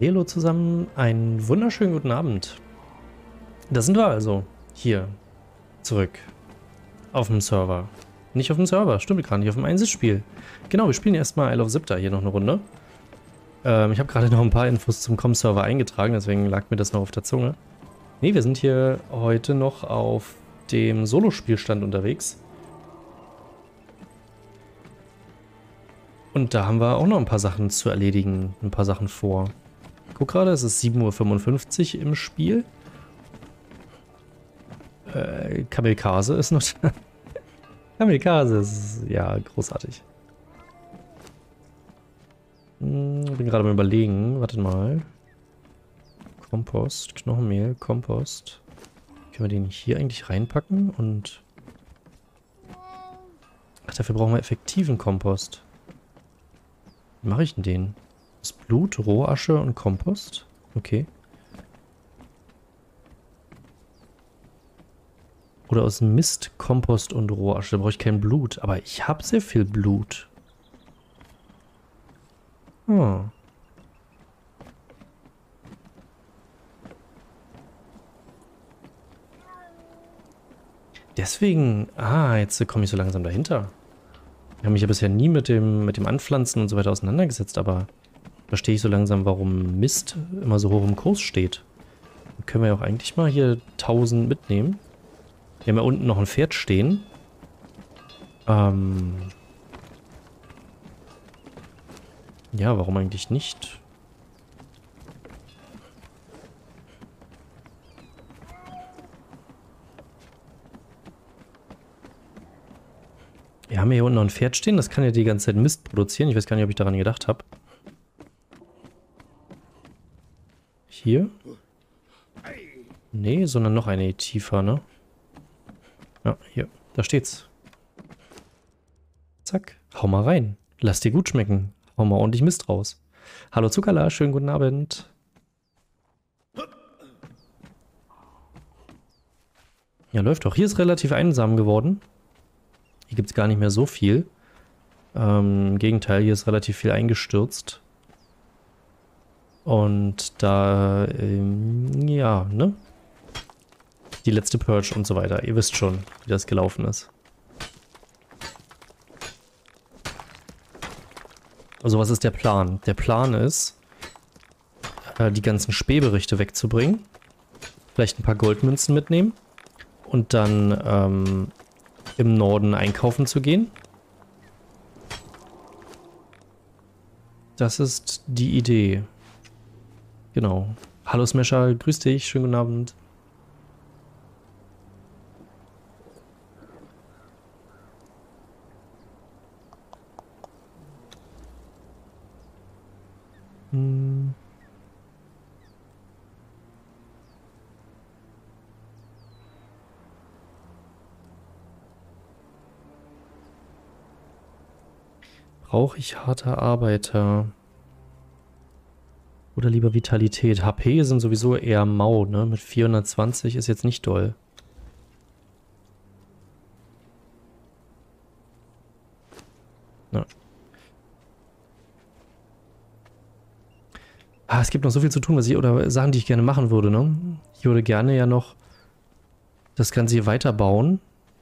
Hallo zusammen, einen wunderschönen guten Abend. Da sind wir also, hier, zurück, auf dem Server. Nicht auf dem Server, stimmt gar nicht, auf dem Einzelspiel. Genau, wir spielen erstmal Isle of Siptah hier noch eine Runde. Ich habe gerade noch ein paar Infos zum Com-Server eingetragen, deswegen lag mir das noch auf der Zunge. Ne, wir sind hier heute noch auf dem Solospielstand unterwegs. Und da haben wir auch noch ein paar Sachen zu erledigen, ein paar Sachen vor. Guck gerade, es ist 7:55 Uhr im Spiel. Kamikaze ist noch da. Kamikaze ist, ja, großartig. Bin gerade mal überlegen, warte mal. Kompost, Knochenmehl, Kompost. Können wir den hier eigentlich reinpacken und... Ach, dafür brauchen wir effektiven Kompost. Wie mache ich denn den? Das Blut, Rohasche und Kompost? Okay. Oder aus Mist, Kompost und Rohasche. Da brauche ich kein Blut. Aber ich habe sehr viel Blut. Oh. Deswegen... Ah, jetzt komme ich so langsam dahinter. Ich habe mich ja bisher nie mit dem Anpflanzen und so weiter auseinandergesetzt, aber verstehe ich so langsam, warum Mist immer so hoch im Kurs steht. Dann können wir ja auch eigentlich mal hier 1000 mitnehmen. Wir haben ja unten noch ein Pferd stehen. Ja, warum eigentlich nicht? Wir haben hier unten noch ein Pferd stehen, das kann ja die ganze Zeit Mist produzieren. Ich weiß gar nicht, ob ich daran gedacht habe. Hier? Nee, sondern noch eine tiefer, ne? Ja, hier. Da steht's. Zack. Hau mal rein. Lass dir gut schmecken. Hau mal ordentlich Mist raus. Hallo Zuckerla, schönen guten Abend. Ja, läuft doch. Hier ist relativ einsam geworden. Hier gibt es gar nicht mehr so viel. Im Gegenteil, hier ist relativ viel eingestürzt. Und da, ja, ne? Die letzte Purge und so weiter. Ihr wisst schon, wie das gelaufen ist. Also was ist der Plan? Der Plan ist, die ganzen Spähberichte wegzubringen. Vielleicht ein paar Goldmünzen mitnehmen. Und dann, im Norden einkaufen zu gehen. Das ist die Idee. Genau. Hallo Smasher, grüß dich, schönen guten Abend. Brauche ich harte Arbeiter? Oder lieber Vitalität? HP sind sowieso eher mau, ne? Mit 420 ist jetzt nicht doll. Ja. Ah, es gibt noch so viel zu tun, was ich, oder Sachen, die ich gerne machen würde, ne? Ich würde gerne ja noch das Ganze hier weiterbauen.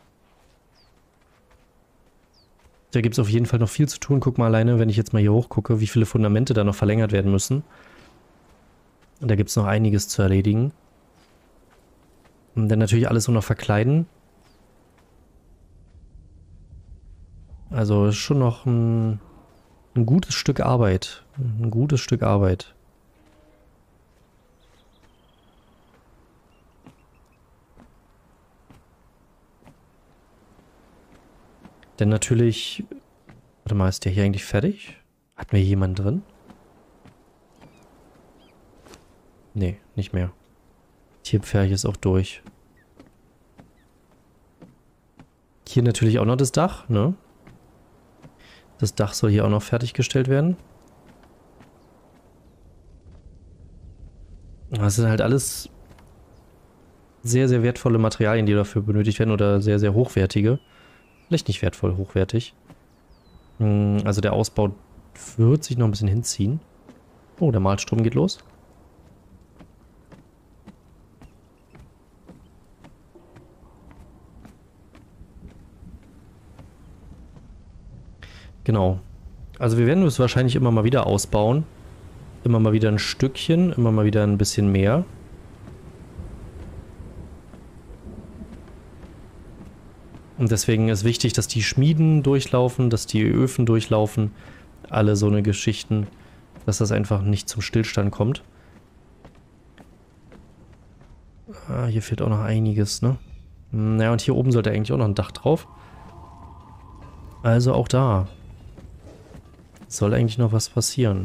Da gibt es auf jeden Fall noch viel zu tun. Guck mal alleine, wenn ich jetzt mal hier hochgucke, wie viele Fundamente da noch verlängert werden müssen. Und da gibt es noch einiges zu erledigen. Und dann natürlich alles so noch verkleiden. Also ist schon noch ein gutes Stück Arbeit. Ein gutes Stück Arbeit. Denn natürlich... Warte mal, ist der hier eigentlich fertig? Hatten wir hier jemanden drin? Nee, nicht mehr. Tierpferch ist auch durch. Hier natürlich auch noch das Dach, ne? Das Dach soll hier auch noch fertiggestellt werden. Das sind halt alles sehr, sehr wertvolle Materialien, die dafür benötigt werden oder sehr, sehr hochwertige. Vielleicht nicht wertvoll, hochwertig. Also der Ausbau wird sich noch ein bisschen hinziehen. Oh, der Malstrom geht los. Genau. Also wir werden es wahrscheinlich immer mal wieder ausbauen. Immer mal wieder ein Stückchen, immer mal wieder ein bisschen mehr. Und deswegen ist wichtig, dass die Schmieden durchlaufen, dass die Öfen durchlaufen. Alle so eine Geschichten, dass das einfach nicht zum Stillstand kommt. Ah, hier fehlt auch noch einiges, ne? Naja, und hier oben sollte eigentlich auch noch ein Dach drauf. Also auch da soll eigentlich noch was passieren.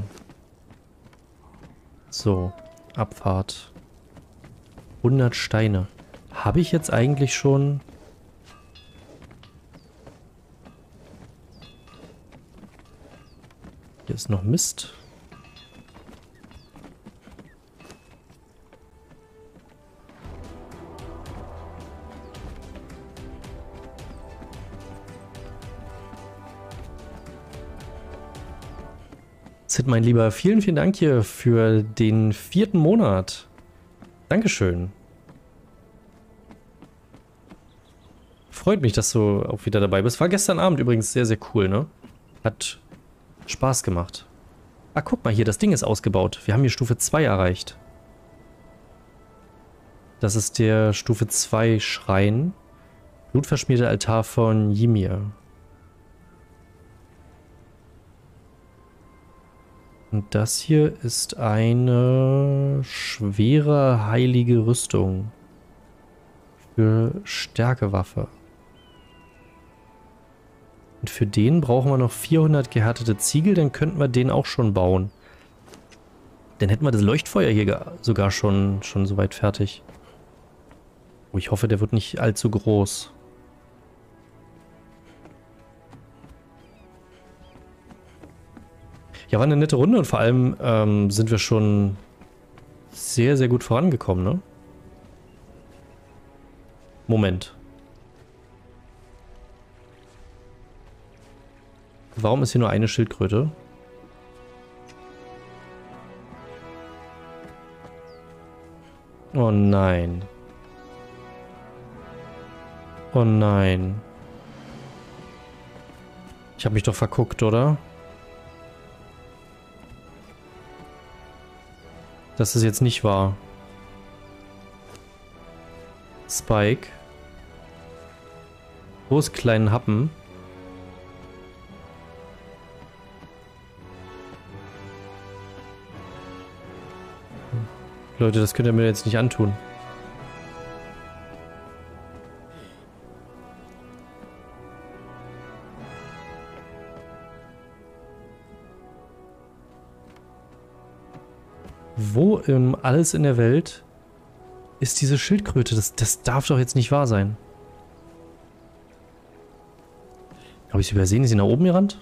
So, Abfahrt. 100 Steine. Habe ich jetzt eigentlich schon... Hier ist noch Mist. Sid, mein Lieber, vielen, vielen Dank hier für den 4. Monat. Dankeschön. Freut mich, dass du auch wieder dabei bist. War gestern Abend übrigens sehr, sehr cool, ne? Hat Spaß gemacht. Ah, guck mal hier, das Ding ist ausgebaut. Wir haben hier Stufe 2 erreicht. Das ist der Stufe 2 Schrein. Blutverschmierter Altar von Ymir. Und das hier ist eine schwere heilige Rüstung. Für Stärkewaffe. Und für den brauchen wir noch 400 gehärtete Ziegel, dann könnten wir den auch schon bauen. Dann hätten wir das Leuchtfeuer hier sogar schon soweit fertig. Oh, ich hoffe, der wird nicht allzu groß. Ja, war eine nette Runde und vor allem sind wir schon sehr, sehr gut vorangekommen, ne? Moment. Warum ist hier nur eine Schildkröte? Oh nein. Oh nein. Ich habe mich doch verguckt, oder? Das ist jetzt nicht wahr. Spike. Wo ist kleinen Happen? Leute, das könnt ihr mir jetzt nicht antun. Wo alles in der Welt ist diese Schildkröte? Das darf doch jetzt nicht wahr sein. Habe ich sie übersehen? Ist sie nach oben gerannt?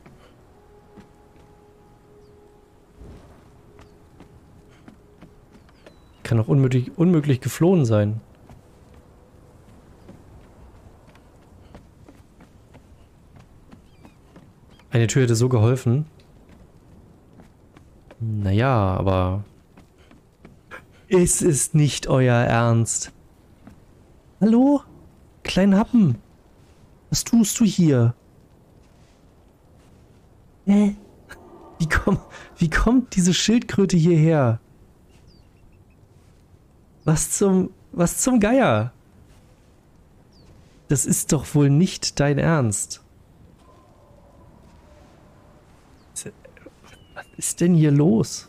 Kann doch unmöglich geflohen sein. Eine Tür hätte so geholfen. Naja, aber... Es ist nicht euer Ernst. Hallo? Kleinen Happen. Was tust du hier? Wie kommt diese Schildkröte hierher? Was zum Geier? Das ist doch wohl nicht dein Ernst. Was ist denn hier los?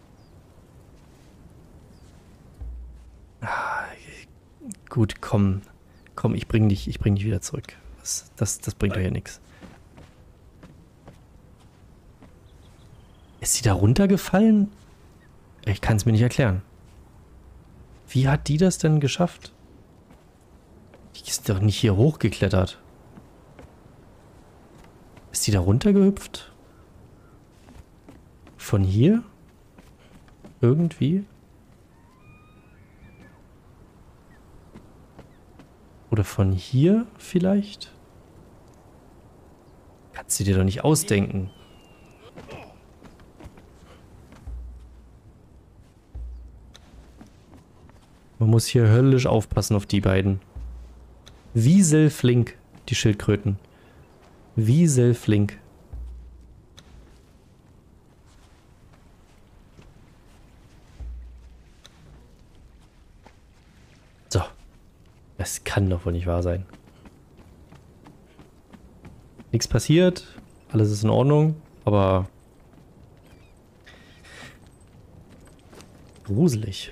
Gut, komm. Komm, ich bring dich wieder zurück. Das bringt doch hier nichts. Ist sie da runtergefallen? Ich kann es mir nicht erklären. Wie hat die das denn geschafft? Die ist doch nicht hier hochgeklettert. Ist die da runtergehüpft? Von hier? Irgendwie? Oder von hier vielleicht? Kannst du dir doch nicht ausdenken. Man muss hier höllisch aufpassen auf die beiden. Wieselflink, die Schildkröten. Wieselflink. So. Das kann doch wohl nicht wahr sein. Nichts passiert. Alles ist in Ordnung. Aber... gruselig.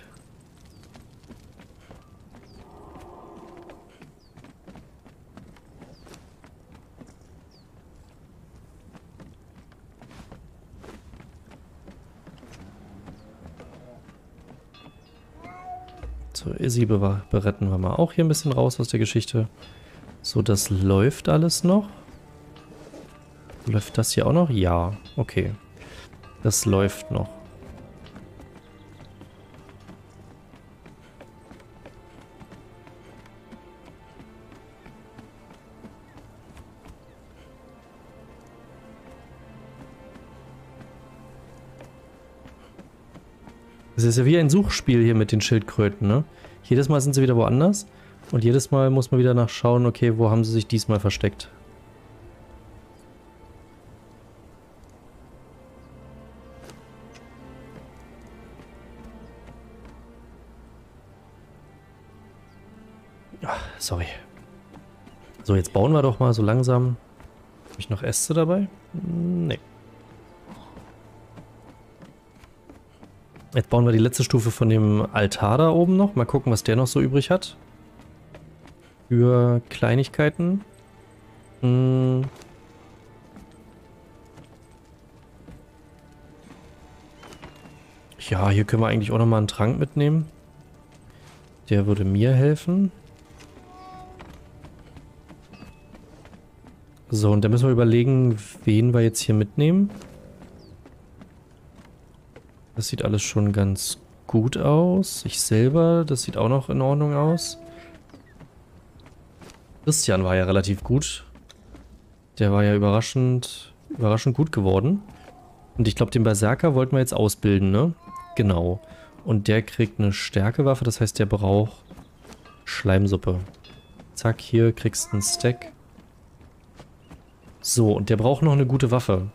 So, Izzy beretten wir mal auch hier ein bisschen raus aus der Geschichte. So, das läuft alles noch. Läuft das hier auch noch? Ja, okay. Das läuft noch. Es ist ja wie ein Suchspiel hier mit den Schildkröten, ne? Jedes Mal sind sie wieder woanders und jedes Mal muss man wieder nachschauen, okay, wo haben sie sich diesmal versteckt. Ach, sorry. So, jetzt bauen wir doch mal so langsam. Habe ich noch Äste dabei? Nee. Jetzt bauen wir die letzte Stufe von dem Altar da oben noch. Mal gucken, was der noch so übrig hat. Für Kleinigkeiten. Ja, hier können wir eigentlich auch nochmal einen Trank mitnehmen. Der würde mir helfen. So, und dann müssen wir überlegen, wen wir jetzt hier mitnehmen. Das sieht alles schon ganz gut aus. Ich selber, das sieht auch noch in Ordnung aus. Christian war ja relativ gut. Der war ja überraschend gut geworden. Und ich glaube, den Berserker wollten wir jetzt ausbilden, ne? Genau. Und der kriegt eine Stärkewaffe, das heißt, der braucht Schleimsuppe. Zack, hier kriegst du einen Stack. So, und der braucht noch eine gute Waffe.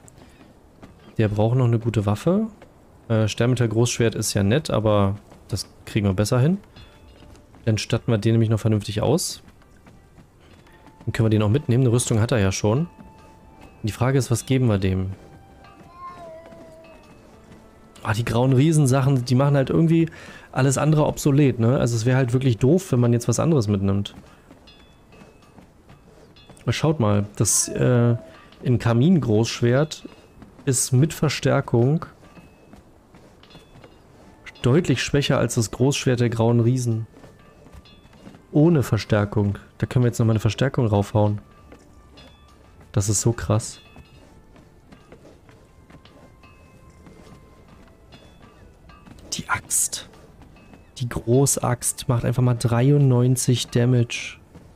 Sternmetall Großschwert ist ja nett, aber das kriegen wir besser hin. Dann statten wir den nämlich noch vernünftig aus. Dann können wir den auch mitnehmen. Eine Rüstung hat er ja schon. Die Frage ist, was geben wir dem? Ah, die grauen Riesensachen, die machen halt irgendwie alles andere obsolet, ne? Also es wäre halt wirklich doof, wenn man jetzt was anderes mitnimmt. Schaut mal, das in Kamin Großschwert ist mit Verstärkung deutlich schwächer als das Großschwert der grauen Riesen. Ohne Verstärkung. Da können wir jetzt nochmal eine Verstärkung raufhauen. Das ist so krass. Die Axt. Die Großaxt macht einfach mal 93 Damage.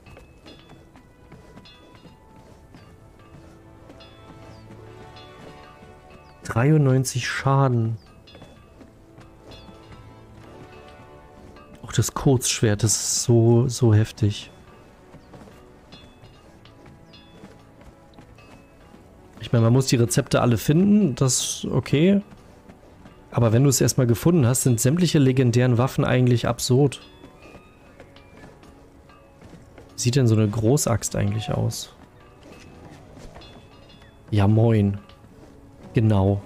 Schaden. Auch das Kurzschwert, das ist so heftig. Ich meine, man muss die Rezepte alle finden, das ist okay. Aber wenn du es erstmal gefunden hast, sind sämtliche legendären Waffen eigentlich absurd. Wie sieht denn so eine Großaxt eigentlich aus? Ja, moin. Genau.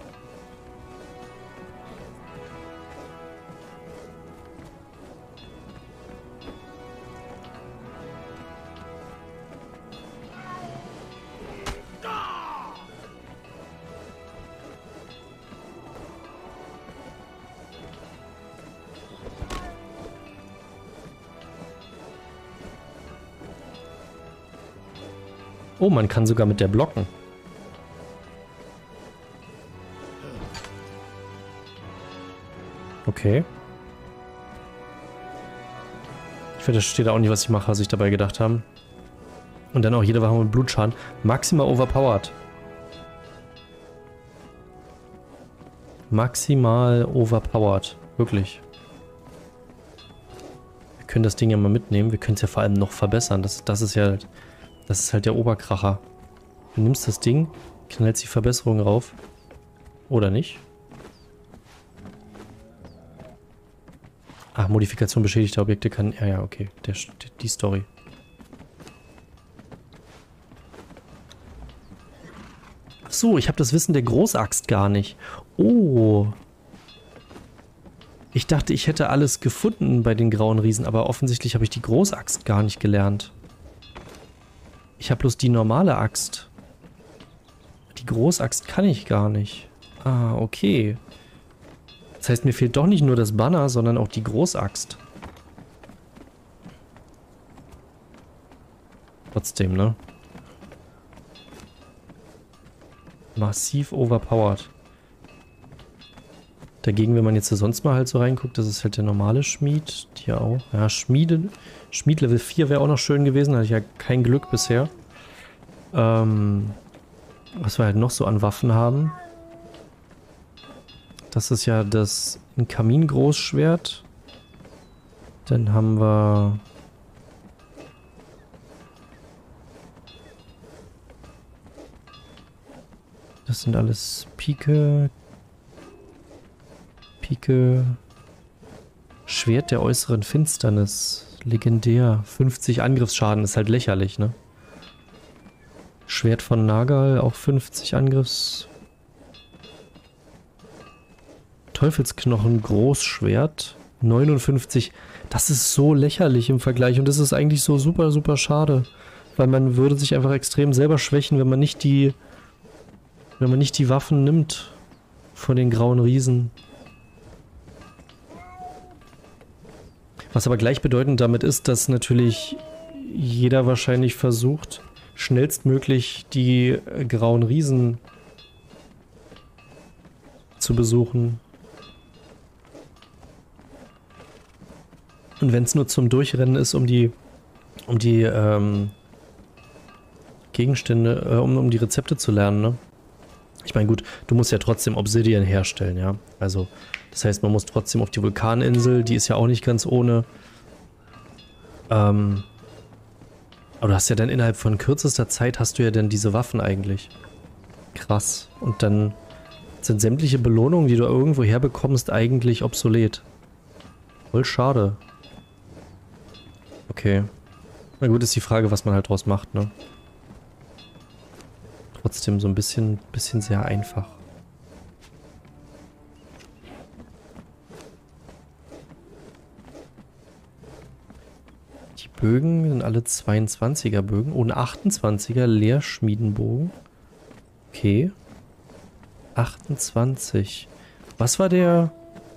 Oh, man kann sogar mit der blocken. Okay. Ich verstehe da auch nicht, was ich mache, was ich dabei gedacht haben. Und dann auch jede Waffe mit Blutschaden. Maximal overpowered. Maximal overpowered. Wirklich. können das Ding ja mal mitnehmen. Wir können es ja vor allem noch verbessern. Das ist halt der Oberkracher. Du nimmst das Ding, knallst die Verbesserung rauf. Oder nicht? Ach, Modifikation beschädigter Objekte kann... Ja, okay. Die Story. Ach so, ich habe das Wissen der Großaxt gar nicht. Oh. Ich dachte, ich hätte alles gefunden bei den grauen Riesen, aber offensichtlich habe ich die Großaxt gar nicht gelernt. Ich habe bloß die normale Axt. Die Großaxt kann ich gar nicht. Ah, okay. Das heißt, mir fehlt doch nicht nur das Banner, sondern auch die Großaxt. Trotzdem, ne? Massiv overpowered. Dagegen, wenn man jetzt sonst mal halt so reinguckt, das ist halt der normale Schmied. Hier auch. Ja, Schmied Level 4 wäre auch noch schön gewesen. Da hatte ich ja kein Glück bisher. Was wir halt noch so an Waffen haben. Das ist ja ein Kamingroßschwert. Dann haben wir... Das sind alles Pike... Schwert der äußeren Finsternis. Legendär. 50 Angriffsschaden. Ist halt lächerlich, ne? Schwert von Nagal. Auch 50 Angriffs... Teufelsknochen. Großschwert. 59. Das ist so lächerlich im Vergleich. Und das ist eigentlich so super, super schade. Weil man würde sich einfach extrem selber schwächen, wenn man nicht die Waffen nimmt von den grauen Riesen. Was aber gleichbedeutend damit ist, dass natürlich jeder wahrscheinlich versucht, schnellstmöglich die grauen Riesen zu besuchen. Und wenn es nur zum Durchrennen ist, um die Gegenstände, um die Rezepte zu lernen, ne? Ich meine, gut, du musst ja trotzdem Obsidian herstellen, ja. Also, das heißt, man muss trotzdem auf die Vulkaninsel, die ist ja auch nicht ganz ohne. Aber du hast ja dann innerhalb von kürzester Zeit hast du ja dann diese Waffen eigentlich. Krass. Und dann sind sämtliche Belohnungen, die du irgendwo herbekommst, eigentlich obsolet. Voll schade. Okay. Na gut, ist die Frage, was man halt draus macht, ne? Trotzdem so ein bisschen sehr einfach. Die Bögen sind alle 22er Bögen. Oh, ein 28er Leerschmiedenbogen. Okay. 28. Was war der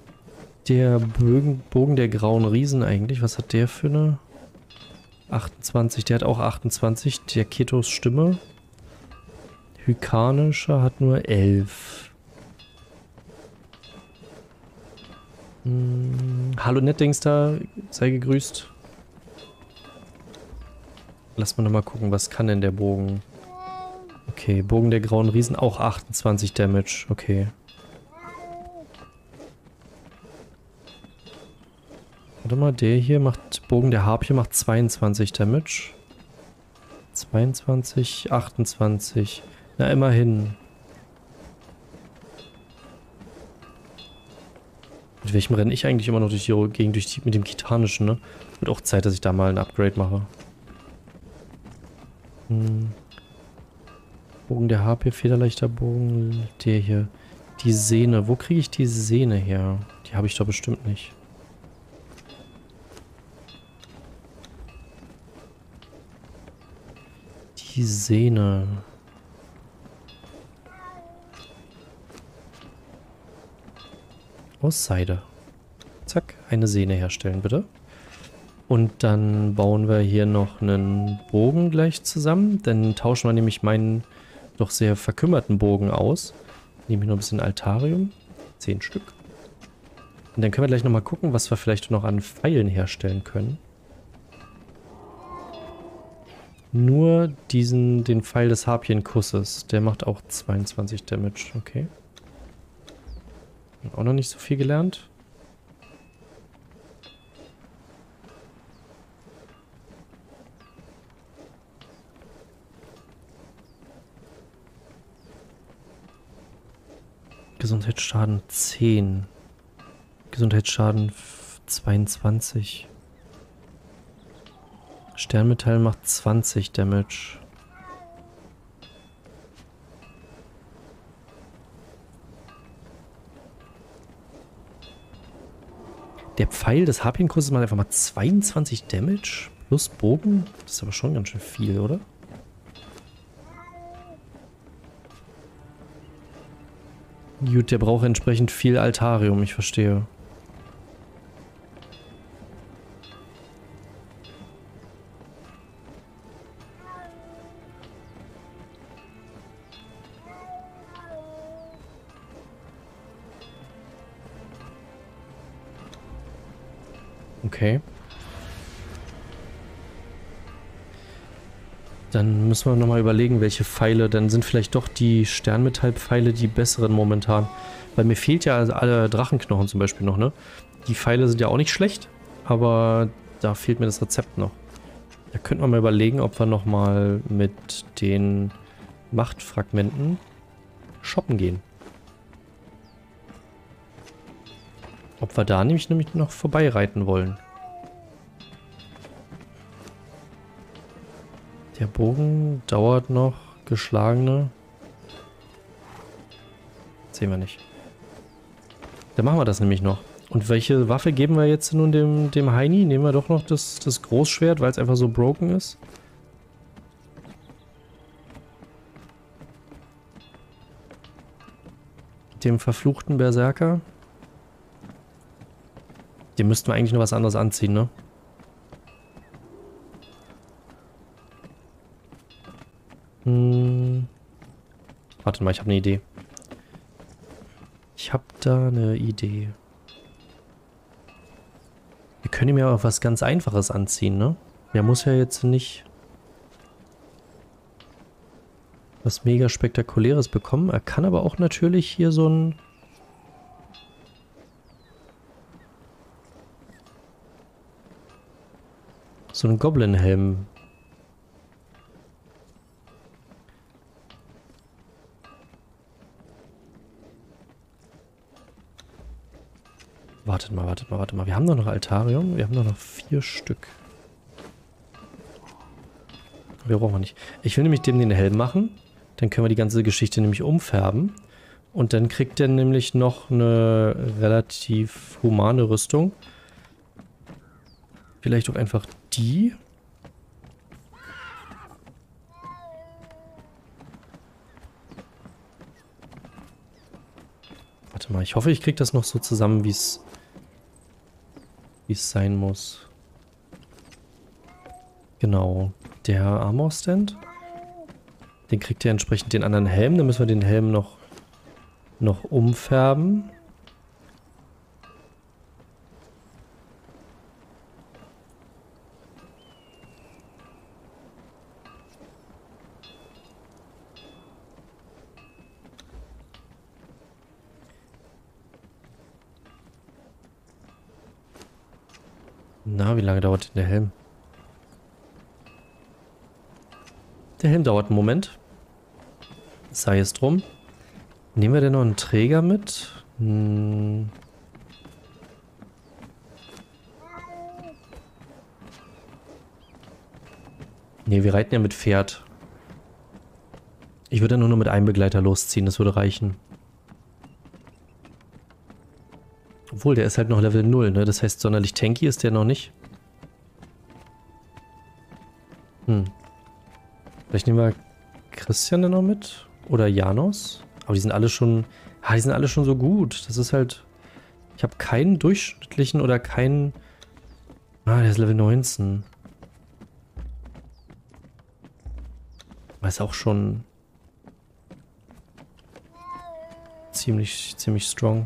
Bogen der grauen Riesen eigentlich? Was hat der für eine? 28. Der hat auch 28. Der Ketos Stimme. Hykanischer hat nur 11. Hallo Netdingster, sei gegrüßt. Lass mal nochmal gucken, was kann denn der Bogen? Okay, Bogen der grauen Riesen, auch 28 Damage, okay. Warte mal, der hier macht, Bogen der Harpie macht 22 Damage. 22, 28. Na, immerhin. Mit welchem renne ich eigentlich immer noch durch die Gegend, mit dem Kitanischen, ne? Wird auch Zeit, dass ich da mal ein Upgrade mache. Bogen der Harpie, federleichter Bogen. Der hier. Die Sehne. Wo kriege ich die Sehne her? Die habe ich doch bestimmt nicht. Die Sehne. Aus Seide. Zack, eine Sehne herstellen, bitte. Und dann bauen wir hier noch einen Bogen gleich zusammen. Dann tauschen wir nämlich meinen doch sehr verkümmerten Bogen aus. Nehmen hier noch ein bisschen Altarium. 10 Stück. Und dann können wir gleich nochmal gucken, was wir vielleicht noch an Pfeilen herstellen können. Nur den Pfeil des Harpienkusses. Der macht auch 22 Damage. Okay. Auch noch nicht so viel gelernt. Gesundheitsschaden 10. Gesundheitsschaden 22. Sternmetall macht 20 Damage. Der Pfeil des Harpienkurses macht einfach mal 22 Damage plus Bogen. Das ist aber schon ganz schön viel, oder? Gut, der braucht entsprechend viel Altarium, ich verstehe. Okay. Dann müssen wir nochmal überlegen, welche Pfeile. Dann sind vielleicht doch die Sternmetallpfeile die besseren momentan. Weil mir fehlt ja alle Drachenknochen zum Beispiel noch, ne? Die Pfeile sind ja auch nicht schlecht, aber da fehlt mir das Rezept noch. Da könnten wir mal überlegen, ob wir nochmal mit den Machtfragmenten shoppen gehen. Ob wir da nämlich noch vorbeireiten wollen. Der Bogen dauert noch. Geschlagene. Sehen wir nicht. Dann machen wir das nämlich noch. Und welche Waffe geben wir jetzt nun dem Heini? Nehmen wir doch noch das Großschwert, weil es einfach so broken ist. Dem verfluchten Berserker. Dem müssten wir eigentlich nur was anderes anziehen, ne? Warte mal, ich habe eine Idee. Ich habe da eine Idee. Wir können ihm ja auch was ganz Einfaches anziehen, ne? Der muss ja jetzt nicht was mega Spektakuläres bekommen. Er kann aber auch natürlich hier so ein Goblin-Helm. Wartet mal. Wir haben doch noch Altarium. Wir haben doch noch 4 Stück. Wir brauchen wir nicht. Ich will nämlich dem den Helm machen. Dann können wir die ganze Geschichte nämlich umfärben. Und dann kriegt der nämlich noch eine relativ humane Rüstung. Vielleicht auch einfach die. Warte mal, ich hoffe, ich kriege das noch so zusammen, wie es sein muss. Genau. Der Armor Stand. Den kriegt ja entsprechend den anderen Helm. Dann müssen wir den Helm noch umfärben. Na, wie lange dauert denn der Helm? Der Helm dauert einen Moment. Sei es drum. Nehmen wir denn noch einen Träger mit? Ne, wir reiten ja mit Pferd. Ich würde nur mit einem Begleiter losziehen, das würde reichen. Obwohl, der ist halt noch Level 0, ne? Das heißt, sonderlich tanky ist der noch nicht. Vielleicht nehmen wir Christian dann noch mit. Oder Janos. Aber die sind alle schon... Ah, die sind alle schon so gut. Das ist halt... Ich habe keinen durchschnittlichen oder keinen... Ah, der ist Level 19. Aber ist auch schon... ziemlich strong.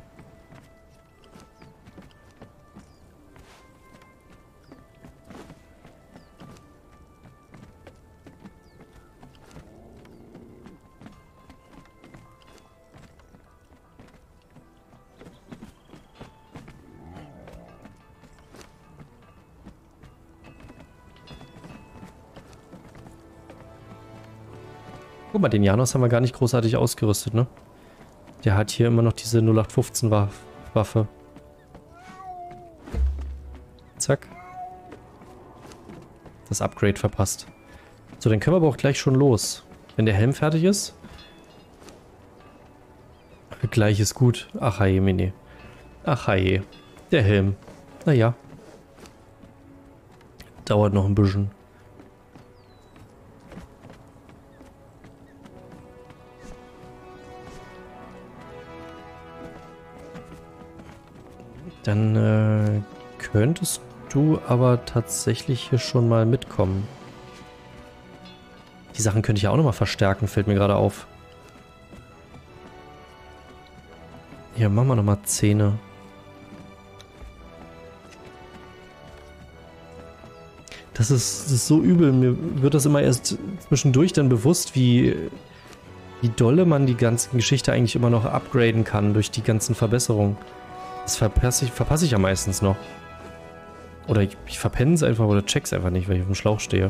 Guck mal, den Janos haben wir gar nicht großartig ausgerüstet, ne? Der hat hier immer noch diese 0815 Waffe. Zack. Das Upgrade verpasst. So, dann können wir aber auch gleich schon los. Wenn der Helm fertig ist. Gleich ist gut. Ach hey, Mini. Ach hey. Der Helm. Naja. Dauert noch ein bisschen. Dann könntest du aber tatsächlich hier schon mal mitkommen. Die Sachen könnte ich ja auch nochmal verstärken, fällt mir gerade auf. Hier, machen wir nochmal Zähne. Das ist so übel. Mir wird das immer erst zwischendurch dann bewusst, wie dolle man die ganze Geschichte eigentlich immer noch upgraden kann durch die ganzen Verbesserungen. Das verpasse ich ja meistens noch. Oder ich verpenne es einfach oder check's einfach nicht, weil ich auf dem Schlauch stehe.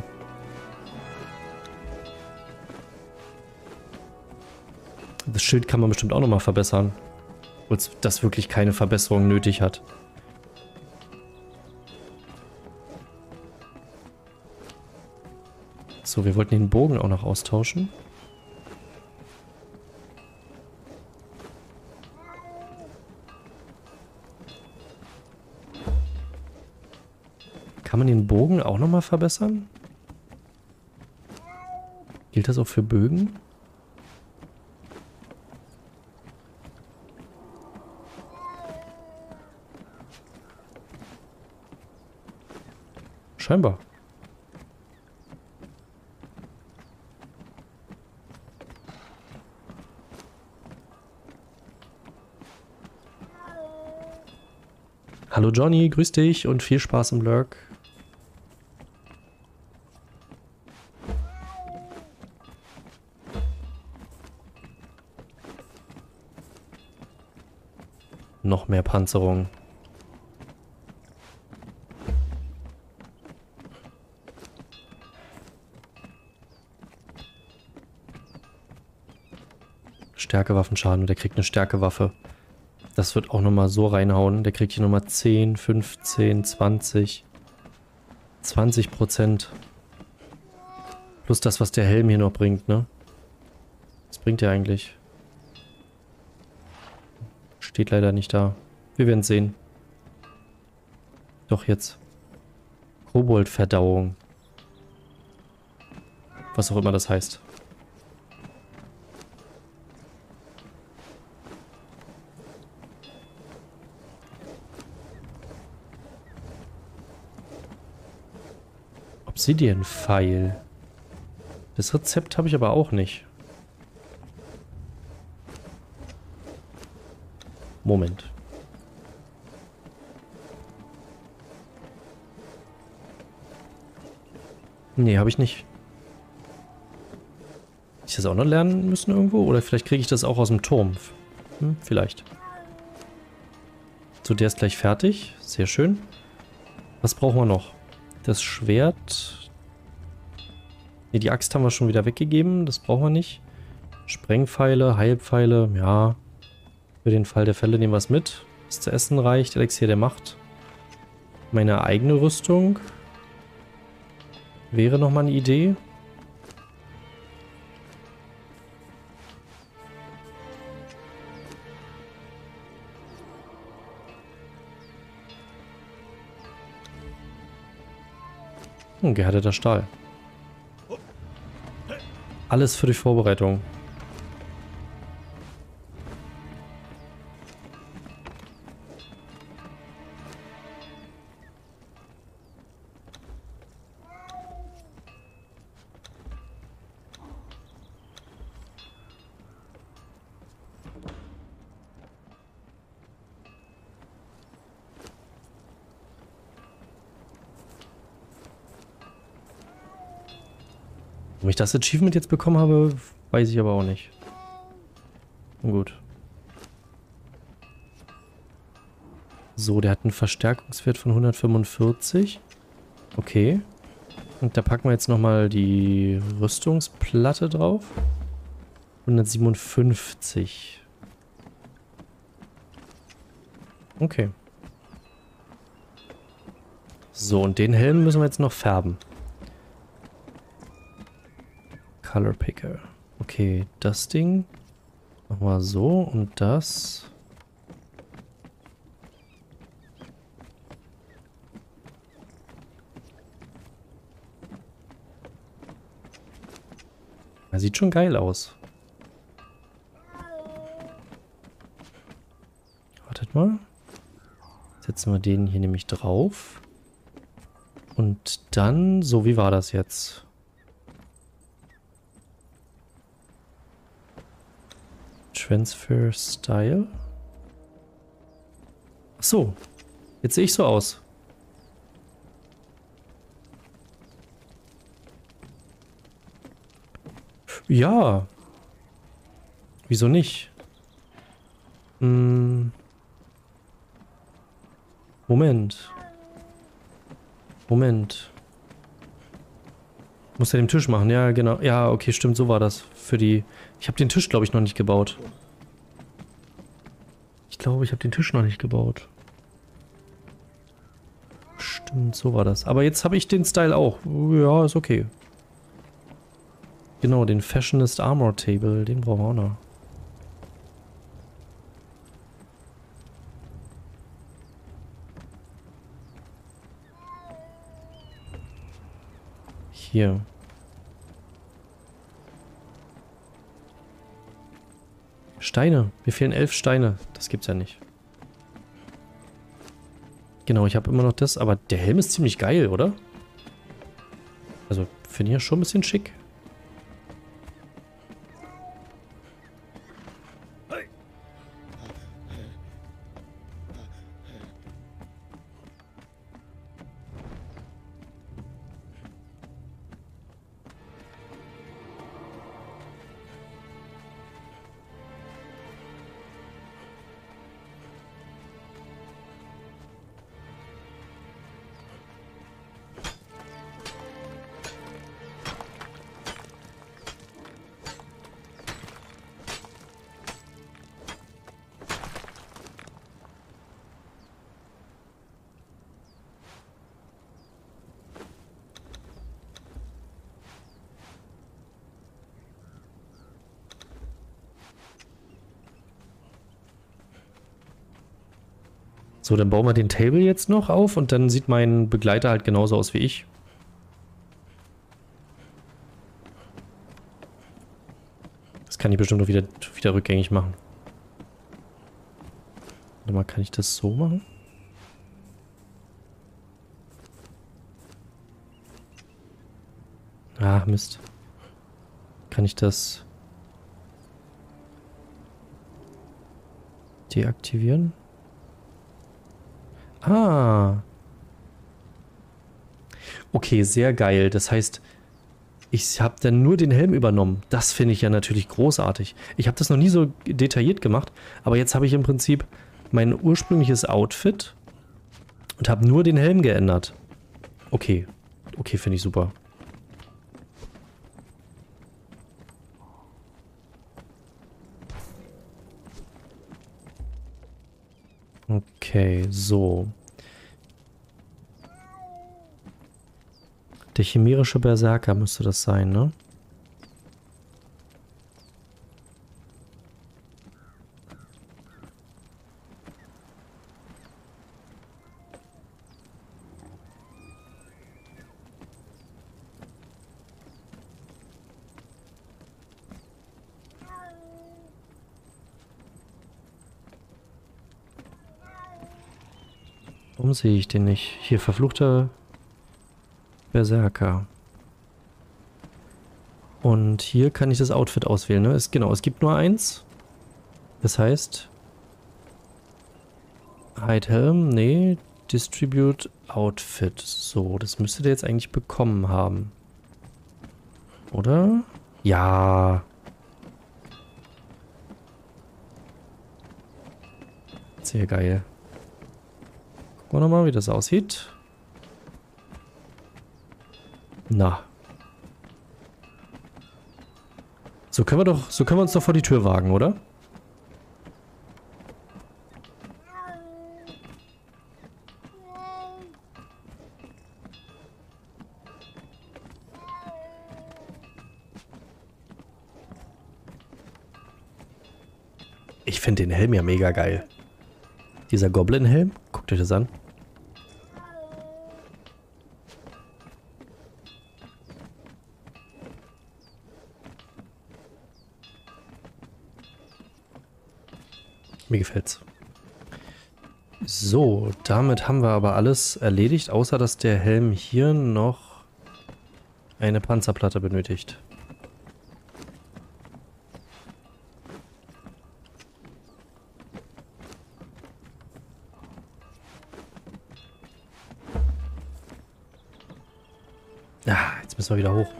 Das Schild kann man bestimmt auch nochmal verbessern. Obwohl das wirklich keine Verbesserung nötig hat. So, wir wollten den Bogen auch noch austauschen. Kann man den Bogen auch nochmal verbessern? Gilt das auch für Bögen? Scheinbar. Hallo Johnny, grüß dich und viel Spaß im Lurk. Noch mehr Panzerung. Stärkewaffenschaden und der kriegt eine Stärkewaffe. Das wird auch nochmal so reinhauen. Der kriegt hier nochmal 10, 15, 20. 20%. Plus das, was der Helm hier noch bringt, ne? Was bringt der eigentlich? Steht leider nicht da. Wir werden sehen. Doch jetzt. Koboldverdauung. Was auch immer das heißt. Obsidian-Pfeil. Das Rezept habe ich aber auch nicht. Moment. Nee, habe ich nicht. Ich das auch noch lernen müssen irgendwo? Oder vielleicht kriege ich das auch aus dem Turm. Vielleicht. So, der ist gleich fertig. Sehr schön. Was brauchen wir noch? Das Schwert. Ne, die Axt haben wir schon wieder weggegeben. Das brauchen wir nicht. Sprengpfeile, Heilpfeile. Ja. Für den Fall der Fälle nehmen wir es mit. Was zu essen reicht. Elixier der Macht. Meine eigene Rüstung. Wäre nochmal eine Idee. Gehärteter Stahl. Alles für die Vorbereitung. Warum ich das Achievement jetzt bekommen habe, weiß ich aber auch nicht. Gut. So, der hat einen Verstärkungswert von 145. Okay. Und da packen wir jetzt nochmal die Rüstungsplatte drauf. 157. Okay. So, und den Helm müssen wir jetzt noch färben. Color Picker. Okay, das Ding. Machen wir so und das. Das sieht schon geil aus. Wartet mal. Setzen wir den hier nämlich drauf. Und dann, so wie war das jetzt? Transfer Style. Ach so, jetzt sehe ich so aus. Ja. Wieso nicht? Moment. Muss ja den Tisch machen, ja genau. Ja, okay, stimmt, so war das. Für die... Ich habe den Tisch, glaube ich, noch nicht gebaut. Ich glaube, ich habe den Tisch noch nicht gebaut. Stimmt, so war das. Aber jetzt habe ich den Style auch. Ja, ist okay. Genau, den Fashionist Armor Table, den brauchen wir auch noch. Hier. Steine. Mir fehlen 11 Steine. Das gibt's ja nicht. Genau, ich habe immer noch das, aber der Helm ist ziemlich geil, oder? Also, finde ich ja schon ein bisschen schick. So, dann bauen wir den Table jetzt noch auf und dann sieht mein Begleiter halt genauso aus wie ich. Das kann ich bestimmt noch wieder rückgängig machen. Warte mal, kann ich das so machen? Ah, Mist. Kann ich das deaktivieren? Ah. Okay, sehr geil. Das heißt, ich habe dann nur den Helm übernommen. Das finde ich ja natürlich großartig. Ich habe das noch nie so detailliert gemacht, aber jetzt habe ich im Prinzip mein ursprüngliches Outfit und habe nur den Helm geändert. Okay. Okay, finde ich super. Okay, so. Der chimärische Berserker müsste das sein, ne? Warum sehe ich den nicht? Hier, verfluchter Berserker. Und hier kann ich das Outfit auswählen, ne? Genau, es gibt nur eins. Das heißt... Hide Helm, nee. Distribute Outfit. So, das müsste der jetzt eigentlich bekommen haben. Oder? Ja. Sehr geil. Gucken wir nochmal, wie das aussieht. Na. So können wir uns doch vor die Tür wagen, oder? Ich finde den Helm ja mega geil. Dieser Goblin-Helm, guckt euch das an. Mir gefällt's. So, damit haben wir aber alles erledigt, außer dass der Helm hier noch eine Panzerplatte benötigt. Ah, jetzt müssen wir wieder hoch.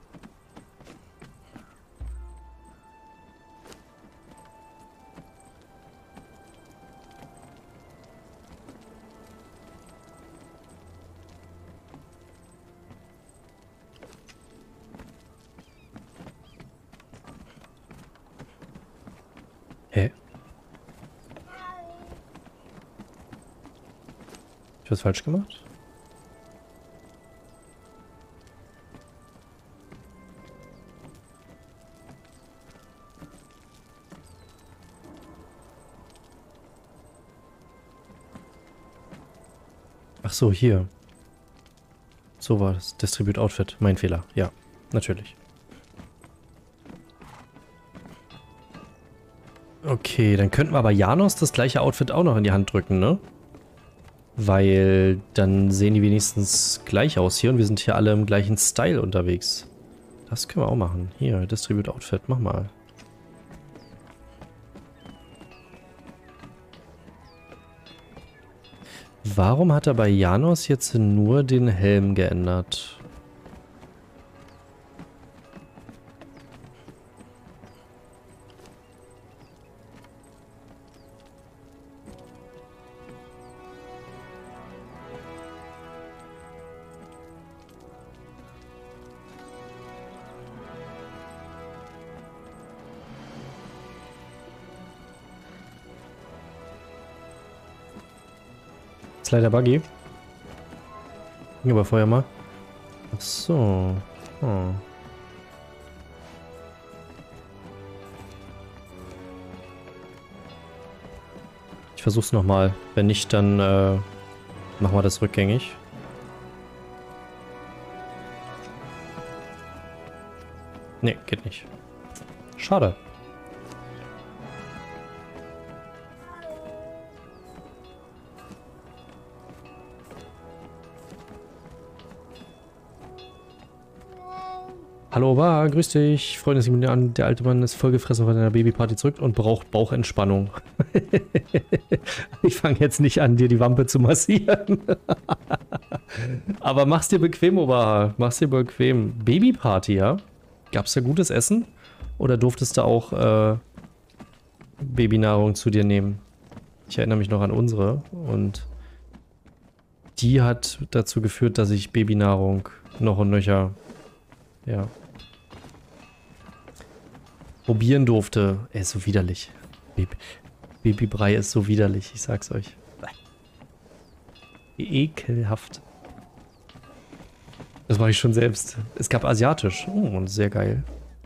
Hä? Ich was falsch gemacht? Ach so, hier. So war das. Distribute Outfit. Mein Fehler. Ja, natürlich. Okay, dann könnten wir aber Janos das gleiche Outfit auch noch in die Hand drücken, ne? Weil dann sehen die wenigstens gleich aus hier und wir sind hier alle im gleichen Style unterwegs. Das können wir auch machen. Hier, Distribute Outfit, mach mal. Warum hat er bei Janos jetzt nur den Helm geändert? Ist leider buggy. Ging aber vorher mal. Ach so. Oh. Ich versuch's nochmal. Wenn nicht, dann machen wir das rückgängig. Nee, geht nicht. Schade. Hallo, Oba, grüß dich. Freunde, Sie mir an. Der alte Mann ist vollgefressen von einer Babyparty zurück und braucht Bauchentspannung. Ich fange jetzt nicht an, dir die Wampe zu massieren. Aber mach's dir bequem, Oba. Mach's dir bequem. Babyparty, ja? Gab's da gutes Essen? Oder durftest du auch Babynahrung zu dir nehmen? Ich erinnere mich noch an unsere und die hat dazu geführt, dass ich Babynahrung noch und nöcher, ja, probieren durfte. Er ist so widerlich. Babybrei ist so widerlich, ich sag's euch. Ekelhaft. Das mache ich schon selbst. Es gab asiatisch. Oh, sehr geil.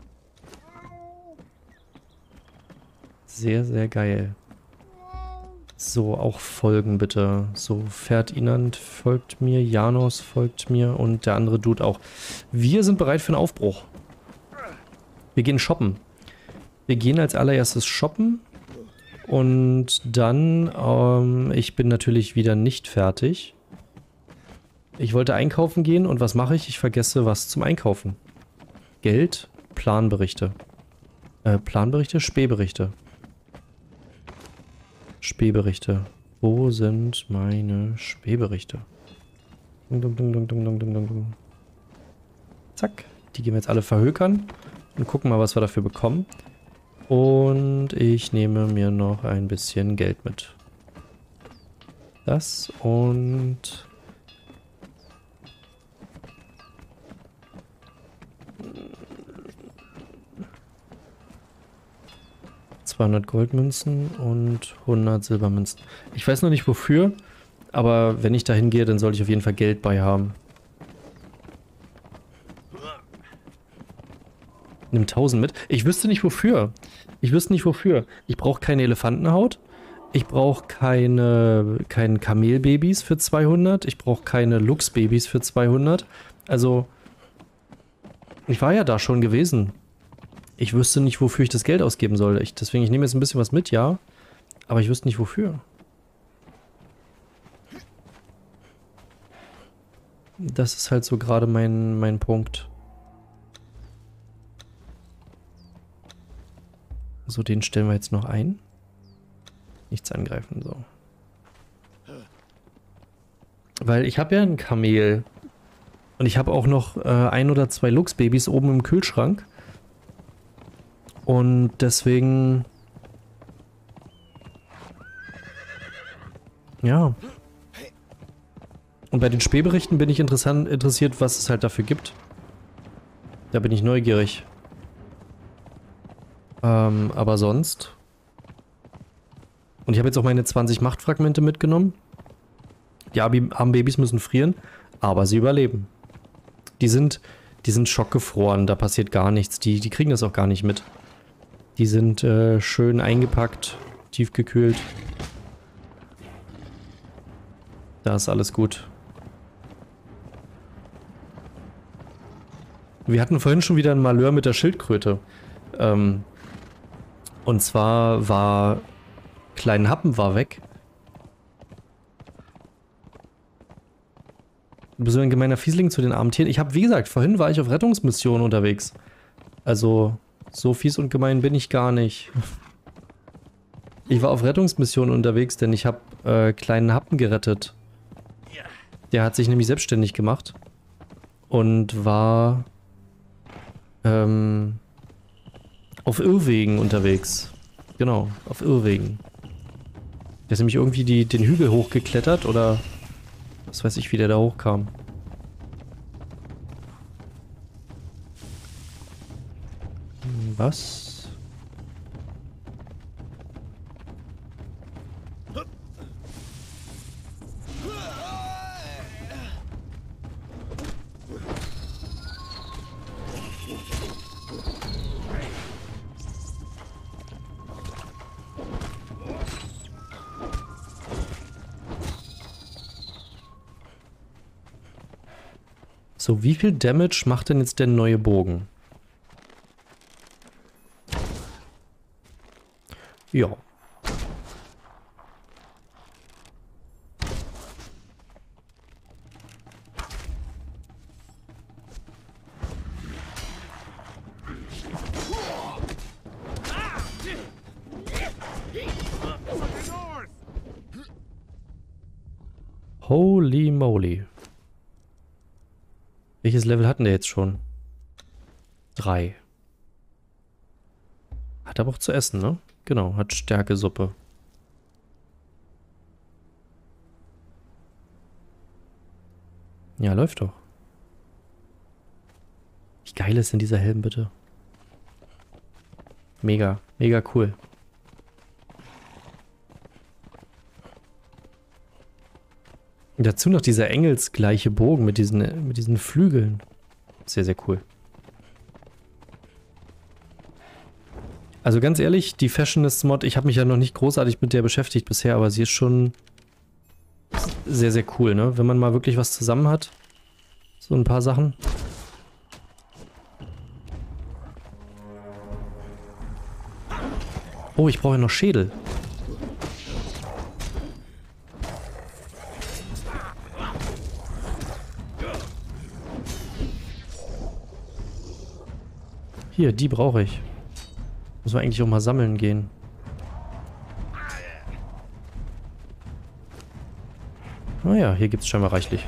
Sehr, sehr geil. So, auch folgen bitte. So, Ferdinand folgt mir, Janos folgt mir und der andere Dude auch. Wir sind bereit für einen Aufbruch. Wir gehen shoppen. Wir gehen als allererstes shoppen. Und dann, ich bin natürlich wieder nicht fertig. Ich wollte einkaufen gehen und was mache ich? Ich vergesse was zum Einkaufen. Geld, Planberichte. Planberichte? Spähberichte. Spähberichte. Wo sind meine Spähberichte? Zack. Die gehen wir jetzt alle verhökern. Und gucken mal, was wir dafür bekommen. Und ich nehme mir noch ein bisschen Geld mit. Das und... 200 Goldmünzen und 100 Silbermünzen. Ich weiß noch nicht wofür, aber wenn ich da hingehe, dann sollte ich auf jeden Fall Geld bei haben. Nimm 1000 mit. Ich wüsste nicht wofür. Ich wüsste nicht wofür. Ich brauche keine Elefantenhaut. Ich brauche kein Kamelbabys für 200. Ich brauche keine Luchsbabys für 200. Also, ich war ja da schon gewesen. Ich wüsste nicht, wofür ich das Geld ausgeben soll. Deswegen, ich nehme jetzt ein bisschen was mit, ja. Aber ich wüsste nicht, wofür. Das ist halt so gerade mein Punkt. So, den stellen wir jetzt noch ein. Nichts angreifen, so. Weil ich habe ja ein Kamel. Und ich habe auch noch 1 oder 2 Luchsbabys oben im Kühlschrank. Und deswegen... Ja. Und bei den Spähberichten bin ich interessiert, was es halt dafür gibt. Da bin ich neugierig. Aber sonst... Und ich habe jetzt auch meine 20 Machtfragmente mitgenommen. Die armen Babys müssen frieren, aber sie überleben. Die sind schockgefroren, da passiert gar nichts. Die kriegen das auch gar nicht mit. Die sind schön eingepackt, tiefgekühlt. Da ist alles gut. Wir hatten vorhin schon wieder ein Malheur mit der Schildkröte. Und zwar war... Kleinen Happen war weg. Du bist so ein gemeiner Fiesling zu den armen Tieren. Ich habe, wie gesagt, vorhin war ich auf Rettungsmission unterwegs. Also, so fies und gemein bin ich gar nicht. Ich war auf Rettungsmission unterwegs, denn ich habe kleinen Happen gerettet. Der hat sich nämlich selbstständig gemacht. Und war auf Irrwegen unterwegs. Genau, auf Irrwegen. Der ist nämlich irgendwie den Hügel hochgeklettert oder was weiß ich, wie der da hochkam. Was? So, wie viel Damage macht denn jetzt der neue Bogen? Ja. Holy moly. Welches Level hatten der jetzt schon? 3. Hat aber auch zu essen, ne? Genau, hat Stärkesuppe. Ja, läuft doch. Wie geil ist denn dieser Helm, bitte? Mega, mega cool. Und dazu noch dieser engelsgleiche Bogen mit diesen Flügeln. Sehr, sehr cool. Also ganz ehrlich, die Fashionist-Mod, ich habe mich ja noch nicht großartig mit der beschäftigt bisher, aber sie ist schon sehr, sehr cool, ne? Wenn man mal wirklich was zusammen hat. So ein paar Sachen. Oh, ich brauche ja noch Schädel. Hier, die brauche ich. Muss man eigentlich auch mal sammeln gehen. Naja, hier gibt es scheinbar reichlich.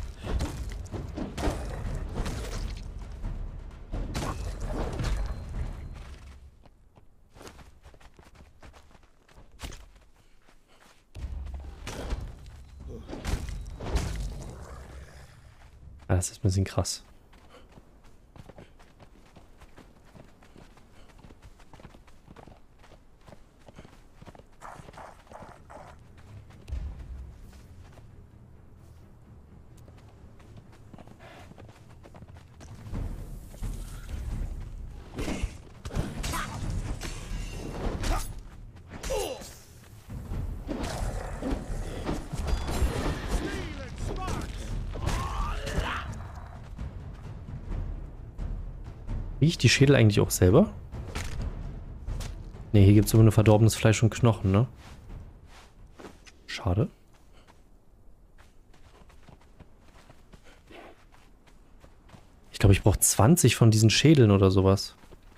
Das ist ein bisschen krass. ich die Schädel eigentlich auch selber? Ne, hier gibt es immer nur verdorbenes Fleisch und Knochen, ne? Schade. Ich glaube, ich brauche 20 von diesen Schädeln oder sowas.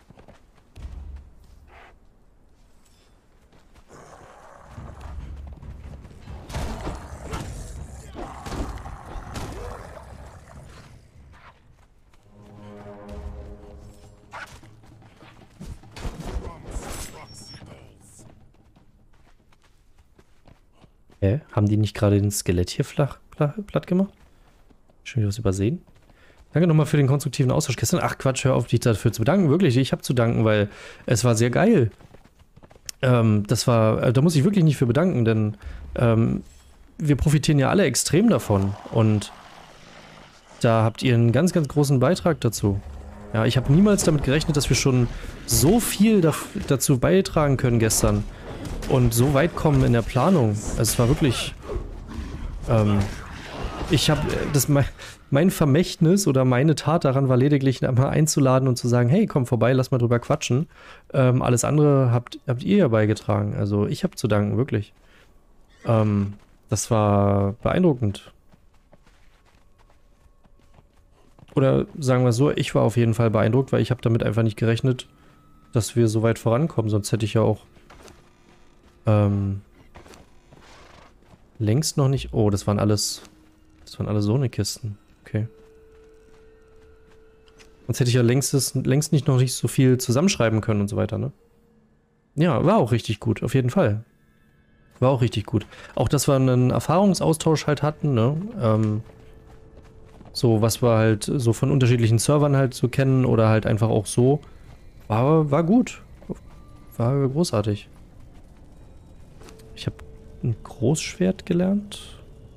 Haben die nicht gerade den Skelett hier platt gemacht? Schon wieder was übersehen? Danke nochmal für den konstruktiven Austausch gestern. Ach Quatsch, hör auf, dich dafür zu bedanken. Wirklich, ich habe zu danken, weil es war sehr geil. Da muss ich wirklich nicht für bedanken, denn wir profitieren ja alle extrem davon. Und da habt ihr einen ganz, ganz großen Beitrag dazu. Ja, ich habe niemals damit gerechnet, dass wir schon so viel dazu beitragen können gestern. Und so weit kommen in der Planung. Also es war wirklich... ich habe mein Vermächtnis oder meine Tat daran war lediglich, einmal einzuladen und zu sagen, hey, komm vorbei, lass mal drüber quatschen. Alles andere habt ihr ja beigetragen. Also ich habe zu danken, wirklich. Das war beeindruckend. Oder sagen wir es so, ich war auf jeden Fall beeindruckt, weil ich habe damit einfach nicht gerechnet, dass wir so weit vorankommen. Sonst hätte ich ja auch längst noch nicht... Oh, das waren alles so eine Kisten. Okay. Sonst hätte ich ja längst nicht noch nicht so viel zusammenschreiben können und so weiter, ne? Ja, war auch richtig gut, auf jeden Fall. War auch richtig gut. Auch, dass wir einen Erfahrungsaustausch halt hatten, ne? So, was wir halt so von unterschiedlichen Servern halt so kennen oder halt einfach auch so. War gut. War großartig. Ich habe ein Großschwert gelernt.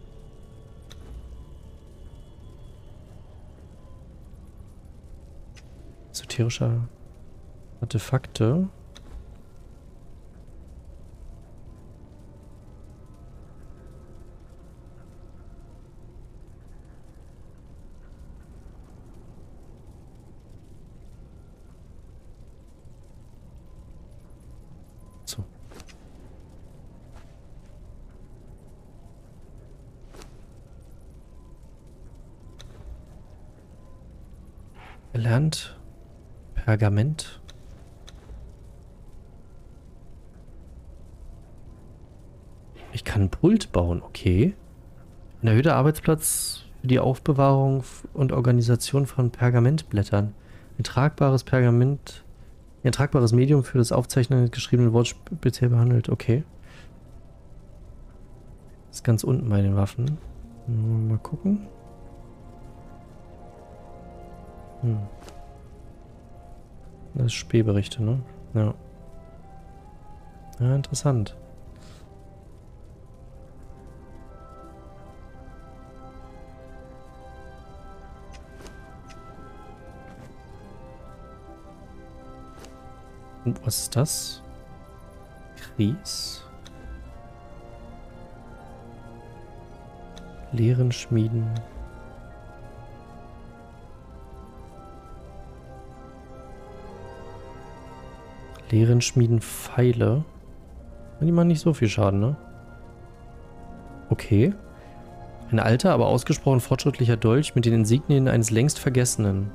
Esoterische Artefakte. So. Gelernt. Pergament. Ich kann ein Pult bauen, okay. Ein erhöhter Arbeitsplatz für die Aufbewahrung und Organisation von Pergamentblättern. Ein tragbares Pergament, ein tragbares Medium für das Aufzeichnen des geschriebenen Wortes speziell behandelt, okay. Das ist ganz unten bei den Waffen. Mal gucken. Das ist Spähberichte, ne? Ja. Ja, interessant. Und was ist das? Kries. Lehren schmieden. Lehren schmieden Pfeile. Die machen nicht so viel Schaden, ne? Okay. Ein alter, aber ausgesprochen fortschrittlicher Dolch mit den Insignien eines längst Vergessenen.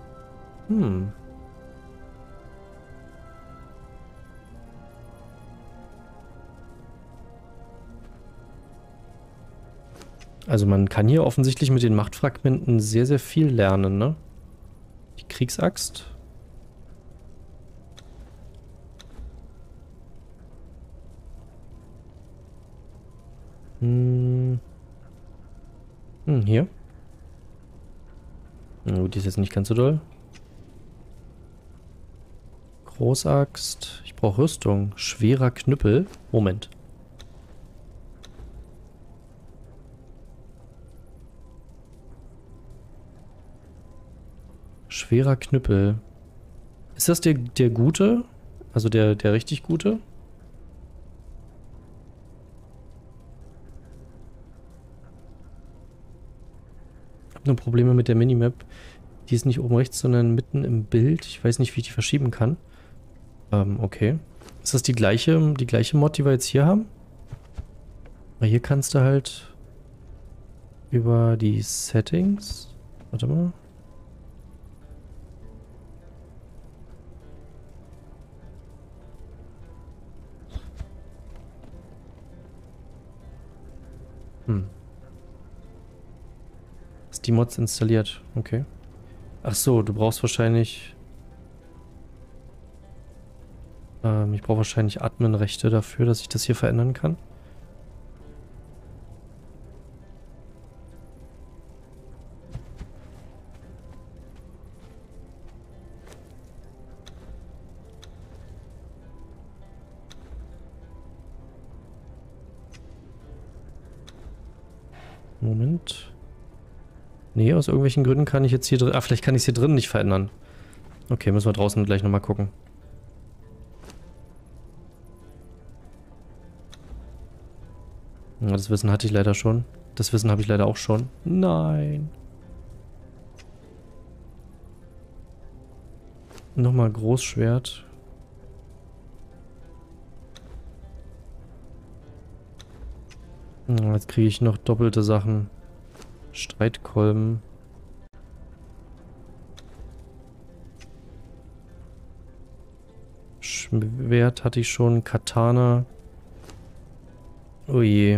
Also man kann hier offensichtlich mit den Machtfragmenten sehr, sehr viel lernen, ne? Die Kriegsaxt. Hier. Gut, die ist jetzt nicht ganz so doll. Großaxt. Ich brauche Rüstung. Schwerer Knüppel. Moment. Schwerer Knüppel. Ist das der gute? Also der richtig gute? Ich habe nur Probleme mit der Minimap. Die ist nicht oben rechts, sondern mitten im Bild. Ich weiß nicht, wie ich die verschieben kann. Okay. Ist das die gleiche Mod, die wir jetzt hier haben? Weil hier kannst du halt über die Settings. Warte mal. Ist die Mods installiert? Okay. Ach so, du brauchst wahrscheinlich... ich brauche wahrscheinlich Admin-Rechte dafür, dass ich das hier verändern kann. Moment. Nee, aus irgendwelchen Gründen kann ich jetzt hier drin... Ah, vielleicht kann ich es hier drin nicht verändern. Okay, müssen wir draußen gleich nochmal gucken. Ja, das Wissen hatte ich leider schon. Das Wissen habe ich leider auch schon. Nein. Nochmal Großschwert. Jetzt kriege ich noch doppelte Sachen. Streitkolben. Schwert hatte ich schon. Katana. Oh je.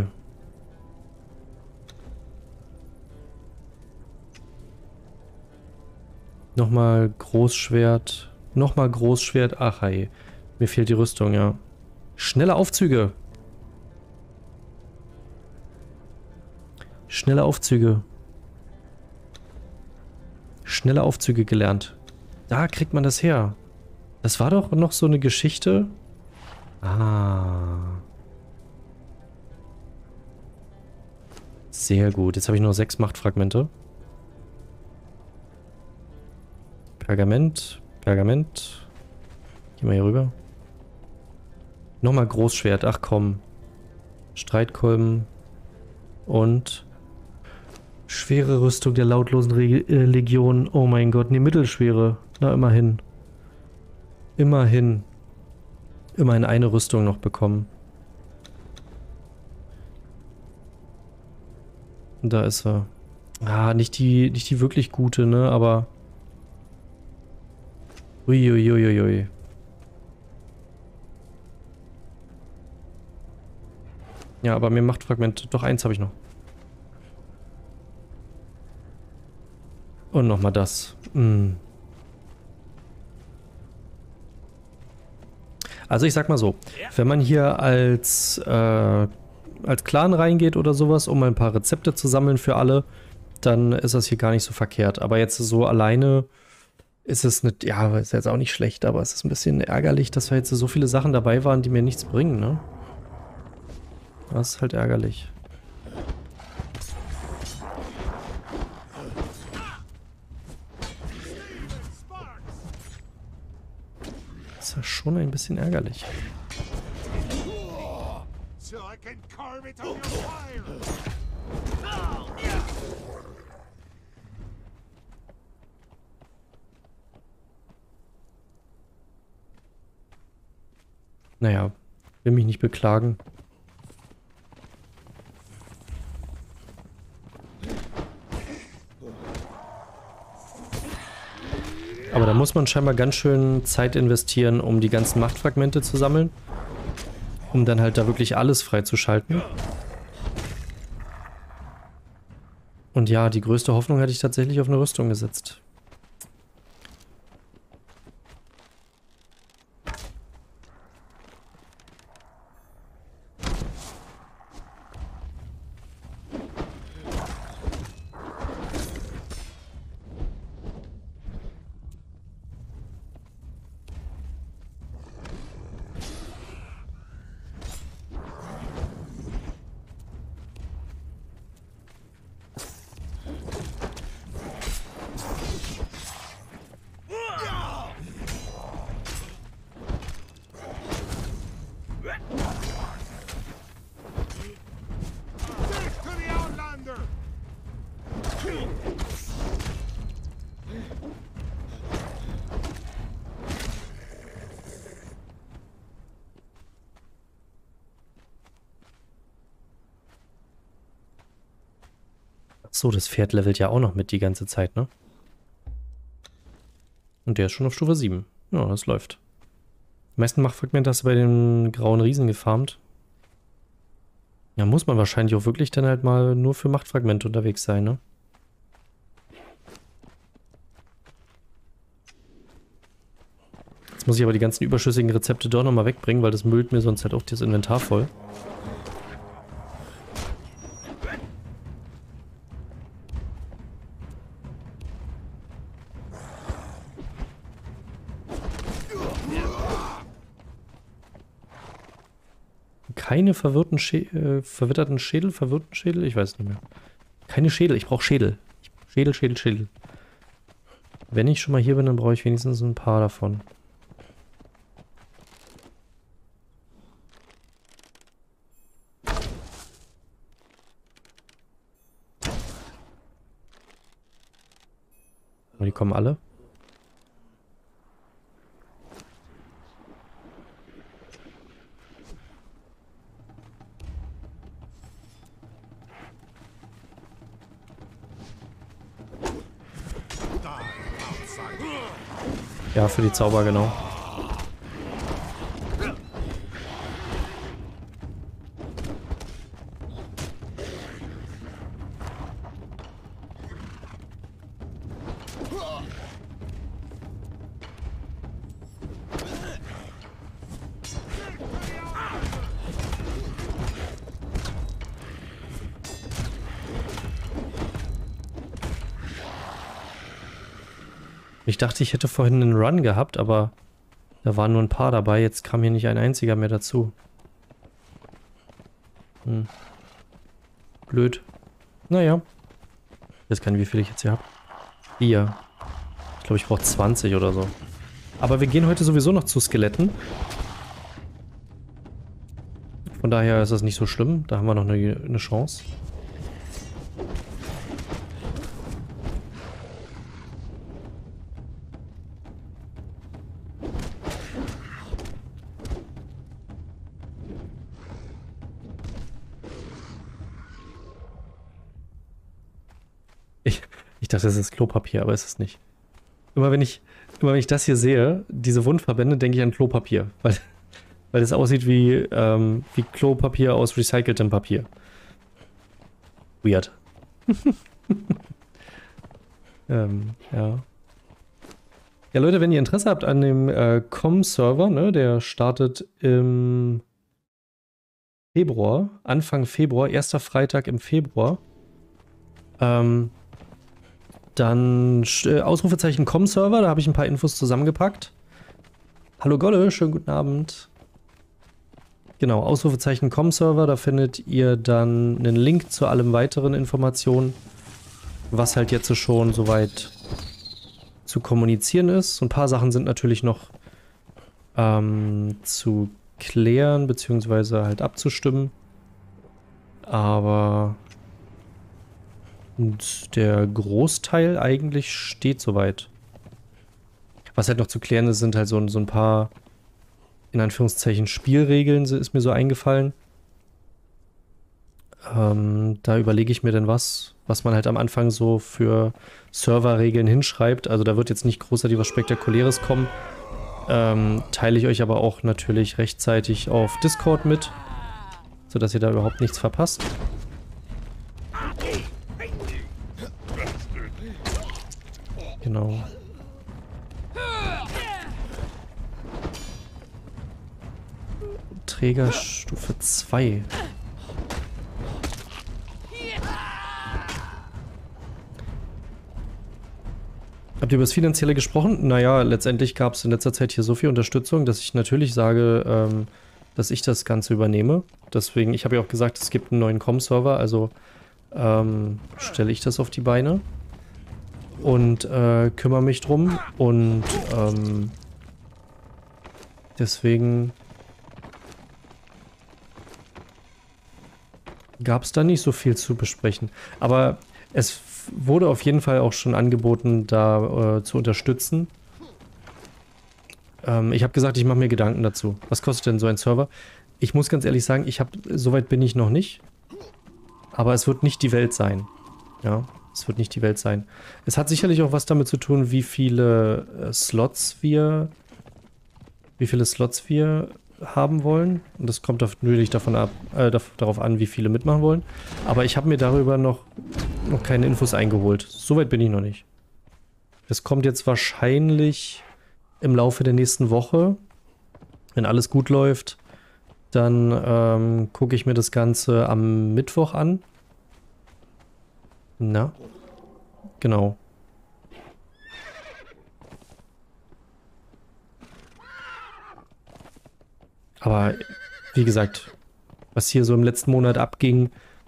Nochmal Großschwert. Nochmal Großschwert. Ach hey. Mir fehlt die Rüstung, ja. Schnelle Aufzüge. Schnelle Aufzüge. Schnelle Aufzüge gelernt. Da kriegt man das her. Das war doch noch so eine Geschichte. Ah. Sehr gut. Jetzt habe ich nur 6 Machtfragmente. Pergament. Pergament. Geh mal hier rüber. Nochmal Großschwert. Ach komm. Streitkolben. Und schwere Rüstung der lautlosen Legion. Oh mein Gott, ne, mittelschwere. Na, immerhin. Immerhin. Immerhin eine Rüstung noch bekommen. Da ist er. Ah, nicht die wirklich gute, ne, aber... Uiuiuiui. Ja, aber mir macht Fragmente. Doch, eins habe ich noch. Und nochmal das. Also ich sag mal so, wenn man hier als Clan reingeht oder sowas, um ein paar Rezepte zu sammeln für alle, dann ist das hier gar nicht so verkehrt. Aber jetzt so alleine ist es nicht, ja, ist jetzt auch nicht schlecht, aber es ist ein bisschen ärgerlich, dass da jetzt so viele Sachen dabei waren, die mir nichts bringen, ne? Das ist halt ärgerlich. Das ist ja schon ein bisschen ärgerlich. Naja, will mich nicht beklagen. Aber da muss man scheinbar ganz schön Zeit investieren, um die ganzen Machtfragmente zu sammeln. Um dann halt da wirklich alles freizuschalten. Und ja, die größte Hoffnung hatte ich tatsächlich auf eine Rüstung gesetzt. so, das Pferd levelt ja auch noch mit die ganze Zeit, ne? Und der ist schon auf Stufe 7. Ja, das läuft. Die meisten Machtfragmente hast du bei den grauen Riesen gefarmt. Ja, muss man wahrscheinlich auch wirklich dann halt mal nur für Machtfragmente unterwegs sein, ne? Jetzt muss ich aber die ganzen überschüssigen Rezepte doch nochmal wegbringen, weil das müllt mir sonst halt auch das Inventar voll. Keine verwirrten verwitterten Schädel? Verwirrten Schädel? Ich weiß nicht mehr. Keine Schädel, ich brauche Schädel. Schädel. Wenn ich schon mal hier bin, dann brauche ich wenigstens ein paar davon. Die kommen alle. Ja, für die Zauber, genau. Ich dachte, ich hätte vorhin einen Run gehabt, aber da waren nur ein paar dabei. Jetzt kam hier nicht ein einziger mehr dazu. Blöd. Naja. Ich weiß gar nicht, wie viel ich jetzt hier habe. 4. Ich glaube, ich brauche 20 oder so. Aber wir gehen heute sowieso noch zu Skeletten. Von daher ist das nicht so schlimm. Da haben wir noch eine Chance. Ich dachte, das ist Klopapier, aber ist es nicht. Immer wenn ich das hier sehe, diese Wundverbände, denke ich an Klopapier. Weil es aussieht wie Klopapier aus recyceltem Papier. Weird. Ja. Ja, Leute, wenn ihr Interesse habt an dem Com-Server, ne, der startet im Februar, Anfang Februar, erster Freitag im Februar. Dann Ausrufezeichen Com-Server, da habe ich ein paar Infos zusammengepackt. Hallo Golle, schönen guten Abend. Genau, Ausrufezeichen Com-Server, da findet ihr dann einen Link zu allem weiteren Informationen, was halt jetzt schon soweit zu kommunizieren ist. So ein paar Sachen sind natürlich noch zu klären, beziehungsweise halt abzustimmen. Aber und der Großteil eigentlich steht soweit. Was halt noch zu klären ist, sind halt so ein paar, in Anführungszeichen, Spielregeln, ist mir so eingefallen. Da überlege ich mir dann was man halt am Anfang so für Serverregeln hinschreibt. Also da wird jetzt nicht großartig was Spektakuläres kommen. Teile ich euch aber auch natürlich rechtzeitig auf Discord mit, sodass ihr da überhaupt nichts verpasst. Genau. Trägerstufe 2. Habt ihr über das Finanzielle gesprochen? Naja, letztendlich gab es in letzter Zeit hier so viel Unterstützung, dass ich natürlich sage, dass ich das Ganze übernehme. Deswegen, ich habe ja auch gesagt, es gibt einen neuen Com-Server, also stelle ich das auf die Beine. Und kümmere mich drum und deswegen gab es da nicht so viel zu besprechen. Aber es wurde auf jeden Fall auch schon angeboten, da zu unterstützen. Ich habe gesagt, ich mache mir Gedanken dazu. Was kostet denn so ein Server? Ich muss ganz ehrlich sagen, soweit bin ich noch nicht. Aber es wird nicht die Welt sein. Ja, es wird nicht die Welt sein. Es hat sicherlich auch was damit zu tun, wie viele Slots wir haben wollen. Und das kommt natürlich darauf an, wie viele mitmachen wollen. Aber ich habe mir darüber noch keine Infos eingeholt. Soweit bin ich noch nicht. Das kommt jetzt wahrscheinlich im Laufe der nächsten Woche. Wenn alles gut läuft, dann gucke ich mir das Ganze am Mittwoch an. Na, genau. Aber wie gesagt, was hier so im letzten Monat abging,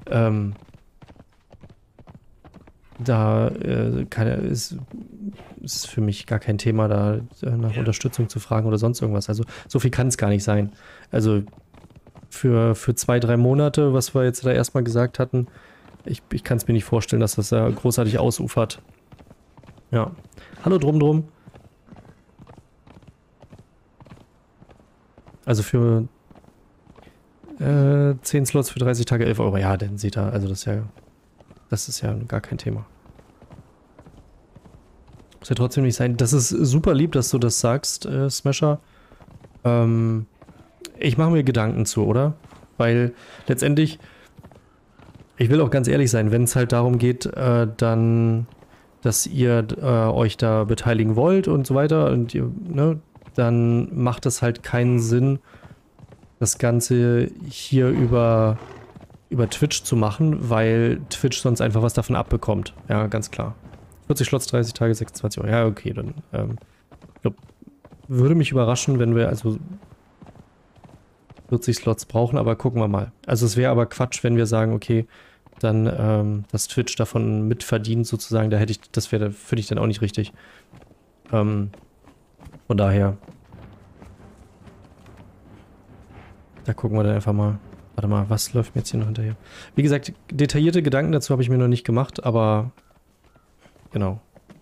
ist für mich gar kein Thema, da nach Unterstützung zu fragen oder sonst irgendwas. Also so viel kann es gar nicht sein. Also für 2-3 Monate, was wir jetzt da erstmal gesagt hatten, ich kann es mir nicht vorstellen, dass das großartig ausufert. Ja. Hallo Drum. Also für 10 Slots für 30 Tage 11 Euro. Ja, dann seht ihr, also das ist ja gar kein Thema. Muss ja trotzdem nicht sein. Das ist super lieb, dass du das sagst, Smasher. Ich mache mir Gedanken zu, oder? Weil letztendlich, ich will auch ganz ehrlich sein, wenn es halt darum geht, dann, dass ihr euch da beteiligen wollt und so weiter und ihr, ne, dann macht es halt keinen Sinn, das Ganze hier über Twitch zu machen, weil Twitch sonst einfach was davon abbekommt. Ja, ganz klar. 40 Slots, 30 Tage, 26 Euro. Ja, okay, dann ich glaube, würde mich überraschen, wenn wir also 40 Slots brauchen, aber gucken wir mal. Also es wäre aber Quatsch, wenn wir sagen, okay, dann dass Twitch davon mitverdient sozusagen, das finde ich dann auch nicht richtig. Von daher. Da gucken wir dann einfach mal. Warte mal, was läuft mir jetzt hier noch hinterher? Wie gesagt, detaillierte Gedanken dazu habe ich mir noch nicht gemacht, aber genau.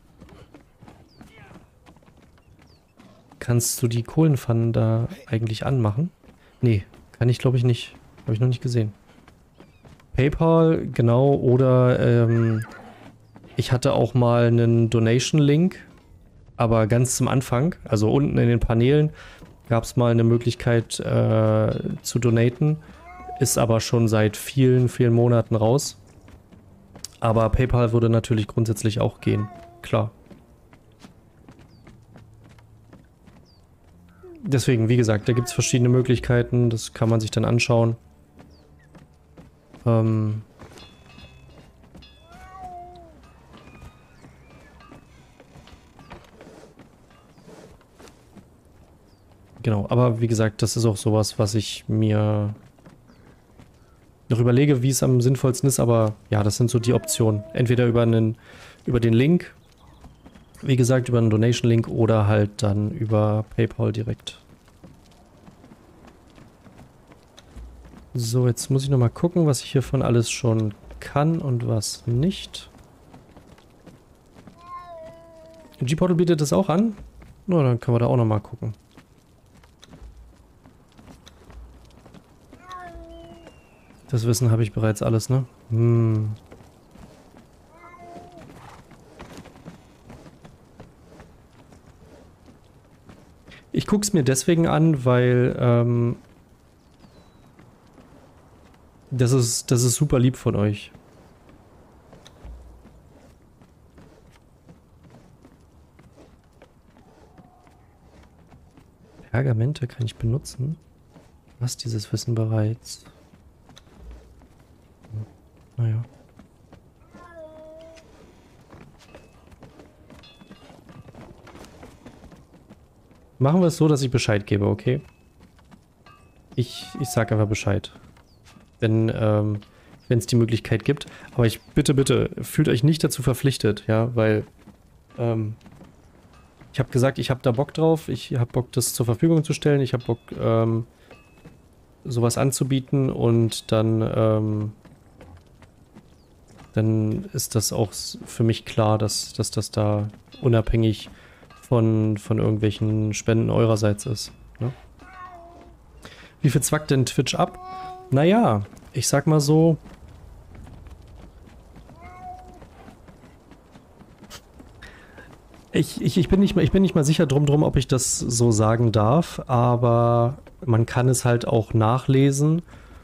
Kannst du die Kohlenpfannen da eigentlich anmachen? Nee, kann ich glaube ich nicht. Habe ich noch nicht gesehen. PayPal, genau, oder ich hatte auch mal einen Donation-Link, aber ganz zum Anfang, also unten in den Paneelen, gab es mal eine Möglichkeit zu donaten, ist aber schon seit vielen Monaten raus. Aber PayPal würde natürlich grundsätzlich auch gehen, klar. Deswegen, wie gesagt, da gibt es verschiedene Möglichkeiten, das kann man sich dann anschauen. Genau, aber wie gesagt, das ist auch sowas, was ich mir noch überlege, wie es am sinnvollsten ist, aber ja, das sind so die Optionen. Entweder über den Link, wie gesagt, über einen Donation-Link oder halt dann über PayPal direkt. So, jetzt muss ich nochmal gucken, was ich hiervon alles schon kann und was nicht. G-Portal bietet das auch an? Na, dann können wir da auch nochmal gucken. Das Wissen habe ich bereits alles, ne? Ich gucke es mir deswegen an, weil das ist super lieb von euch. Pergamente kann ich benutzen. Du hast dieses Wissen bereits. Naja. Machen wir es so, dass ich Bescheid gebe, okay? Ich sag einfach Bescheid. Wenn es die Möglichkeit gibt. Aber bitte, fühlt euch nicht dazu verpflichtet, ja, weil ich habe gesagt, ich habe da Bock drauf, ich habe Bock, das zur Verfügung zu stellen, ich habe Bock, sowas anzubieten und dann ist das auch für mich klar, dass das da unabhängig von irgendwelchen Spenden eurerseits ist. Ne? Wie viel zwackt denn Twitch ab? Naja, ich sag mal so, Ich bin nicht mal sicher drum, ob ich das so sagen darf, aber man kann es halt auch nachlesen.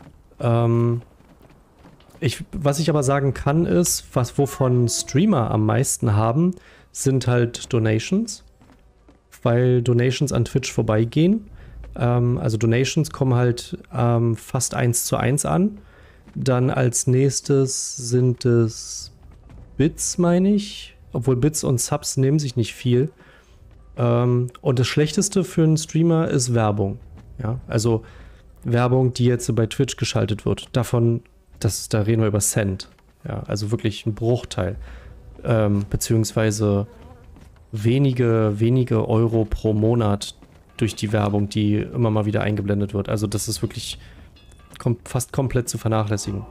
Was ich aber sagen kann, ist, wovon Streamer am meisten haben, sind halt Donations, weil Donations an Twitch vorbeigehen. Also Donations kommen halt fast 1:1 an. Dann als nächstes sind es Bits, meine ich. Obwohl Bits und Subs nehmen sich nicht viel. Und das Schlechteste für einen Streamer ist Werbung. Ja, also Werbung, die jetzt bei Twitch geschaltet wird. Davon, da reden wir über Cent. Ja, also wirklich ein Bruchteil. Beziehungsweise wenige Euro pro Monat durch die Werbung, die immer mal wieder eingeblendet wird. Also das ist wirklich fast komplett zu vernachlässigen.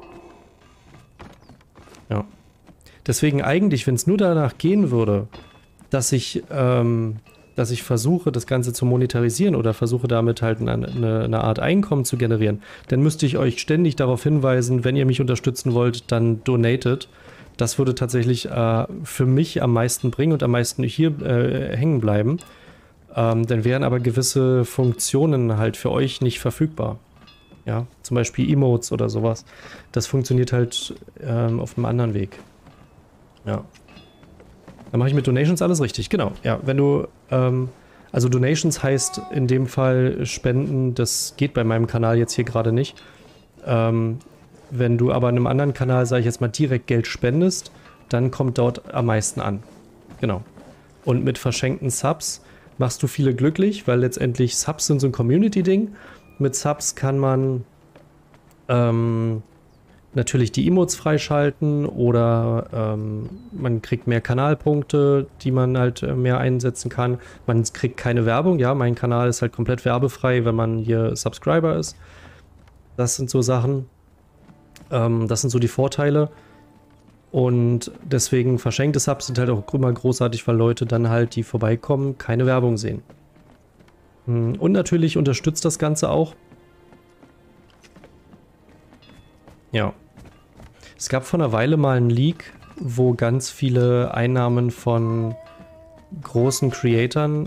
Ja. Deswegen eigentlich, wenn es nur danach gehen würde, dass ich versuche, das Ganze zu monetarisieren oder versuche damit halt eine Art Einkommen zu generieren, dann müsste ich euch ständig darauf hinweisen, wenn ihr mich unterstützen wollt, dann donatet. Das würde tatsächlich für mich am meisten bringen und am meisten hier hängen bleiben. Dann wären aber gewisse Funktionen halt für euch nicht verfügbar. Ja, zum Beispiel Emotes oder sowas. Das funktioniert halt auf einem anderen Weg. Ja. Dann mache ich mit Donations alles richtig. Genau. Ja, wenn du, also Donations heißt in dem Fall Spenden, das geht bei meinem Kanal jetzt hier gerade nicht. Wenn du aber in einem anderen Kanal, sage ich jetzt mal, direkt Geld spendest, dann kommt dort am meisten an. Genau. Und mit verschenkten Subs machst du viele glücklich, weil letztendlich Subs sind so ein Community-Ding. Mit Subs kann man natürlich die Emotes freischalten oder man kriegt mehr Kanalpunkte, die man halt mehr einsetzen kann. Man kriegt keine Werbung. Ja, mein Kanal ist halt komplett werbefrei, wenn man hier Subscriber ist. Das sind so Sachen. Das sind so die Vorteile. Und deswegen verschenkte Subs sind halt auch immer großartig, weil Leute dann halt, die vorbeikommen, keine Werbung sehen. Und natürlich unterstützt das Ganze auch. Ja. Es gab vor einer Weile mal einen Leak, wo ganz viele Einnahmen von großen Creatoren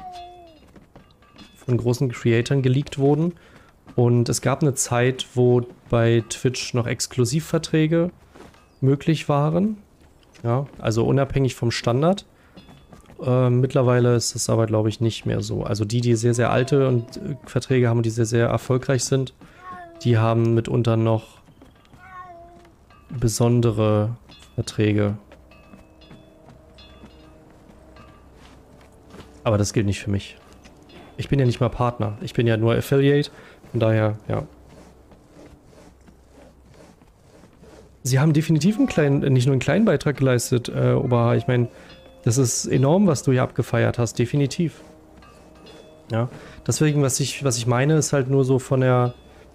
geleakt wurden. Und es gab eine Zeit, wo bei Twitch noch Exklusivverträge möglich waren. Ja, also unabhängig vom Standard. Mittlerweile ist das aber, glaube ich, nicht mehr so. Also die sehr, sehr alte Verträge haben und die sehr, sehr erfolgreich sind, die haben mitunter noch besondere Verträge. Aber das gilt nicht für mich. Ich bin ja nicht mal Partner. Ich bin ja nur Affiliate. Von daher, ja. Sie haben definitiv nicht nur einen kleinen Beitrag geleistet, Oberhaar. Ich meine, das ist enorm, was du hier abgefeiert hast. Definitiv. Ja. Deswegen, was ich meine, ist halt nur so von der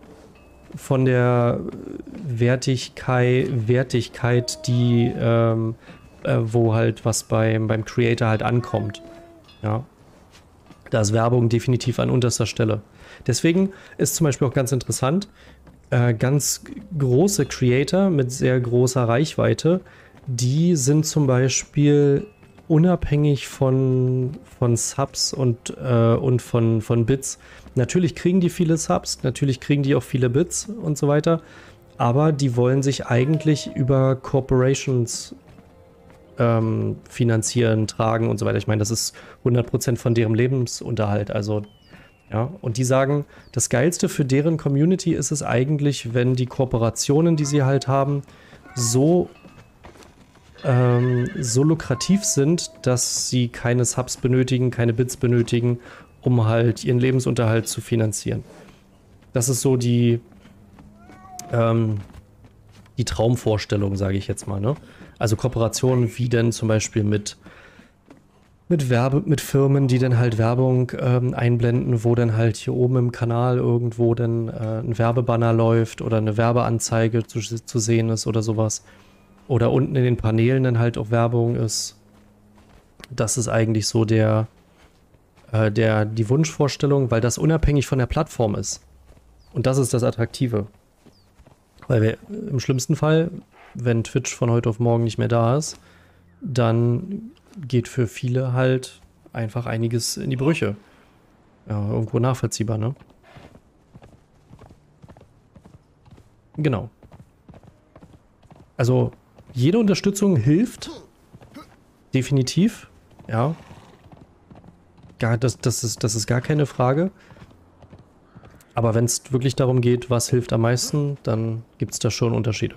Wertigkeit, die, wo halt was beim Creator halt ankommt. Ja. Da ist Werbung definitiv an unterster Stelle. Deswegen ist zum Beispiel auch ganz interessant, ganz große Creator mit sehr großer Reichweite, die sind zum Beispiel unabhängig von Subs und von Bits. Natürlich kriegen die viele Subs, natürlich kriegen die auch viele Bits und so weiter, aber die wollen sich eigentlich über Corporations finanzieren, tragen und so weiter. Ich meine, das ist 100% von deren Lebensunterhalt, also ja, und die sagen, das Geilste für deren Community ist es eigentlich, wenn die Kooperationen, die sie halt haben, so lukrativ sind, dass sie keine Subs benötigen, keine Bits benötigen, um halt ihren Lebensunterhalt zu finanzieren. Das ist so die Traumvorstellung, sage ich jetzt mal, ne? Also Kooperationen wie denn zum Beispiel mit Firmen, die dann halt Werbung einblenden, wo dann halt hier oben im Kanal irgendwo dann ein Werbebanner läuft oder eine Werbeanzeige zu sehen ist oder sowas. Oder unten in den Paneelen dann halt auch Werbung ist. Das ist eigentlich so die Wunschvorstellung, weil das unabhängig von der Plattform ist. Und das ist das Attraktive. Weil im schlimmsten Fall, wenn Twitch von heute auf morgen nicht mehr da ist, dann geht für viele halt einfach einiges in die Brüche. Ja, irgendwo nachvollziehbar, ne? Genau. Also, jede Unterstützung hilft. Definitiv. Ja. Das ist gar keine Frage. Aber wenn es wirklich darum geht, was hilft am meisten, dann gibt es da schon Unterschiede.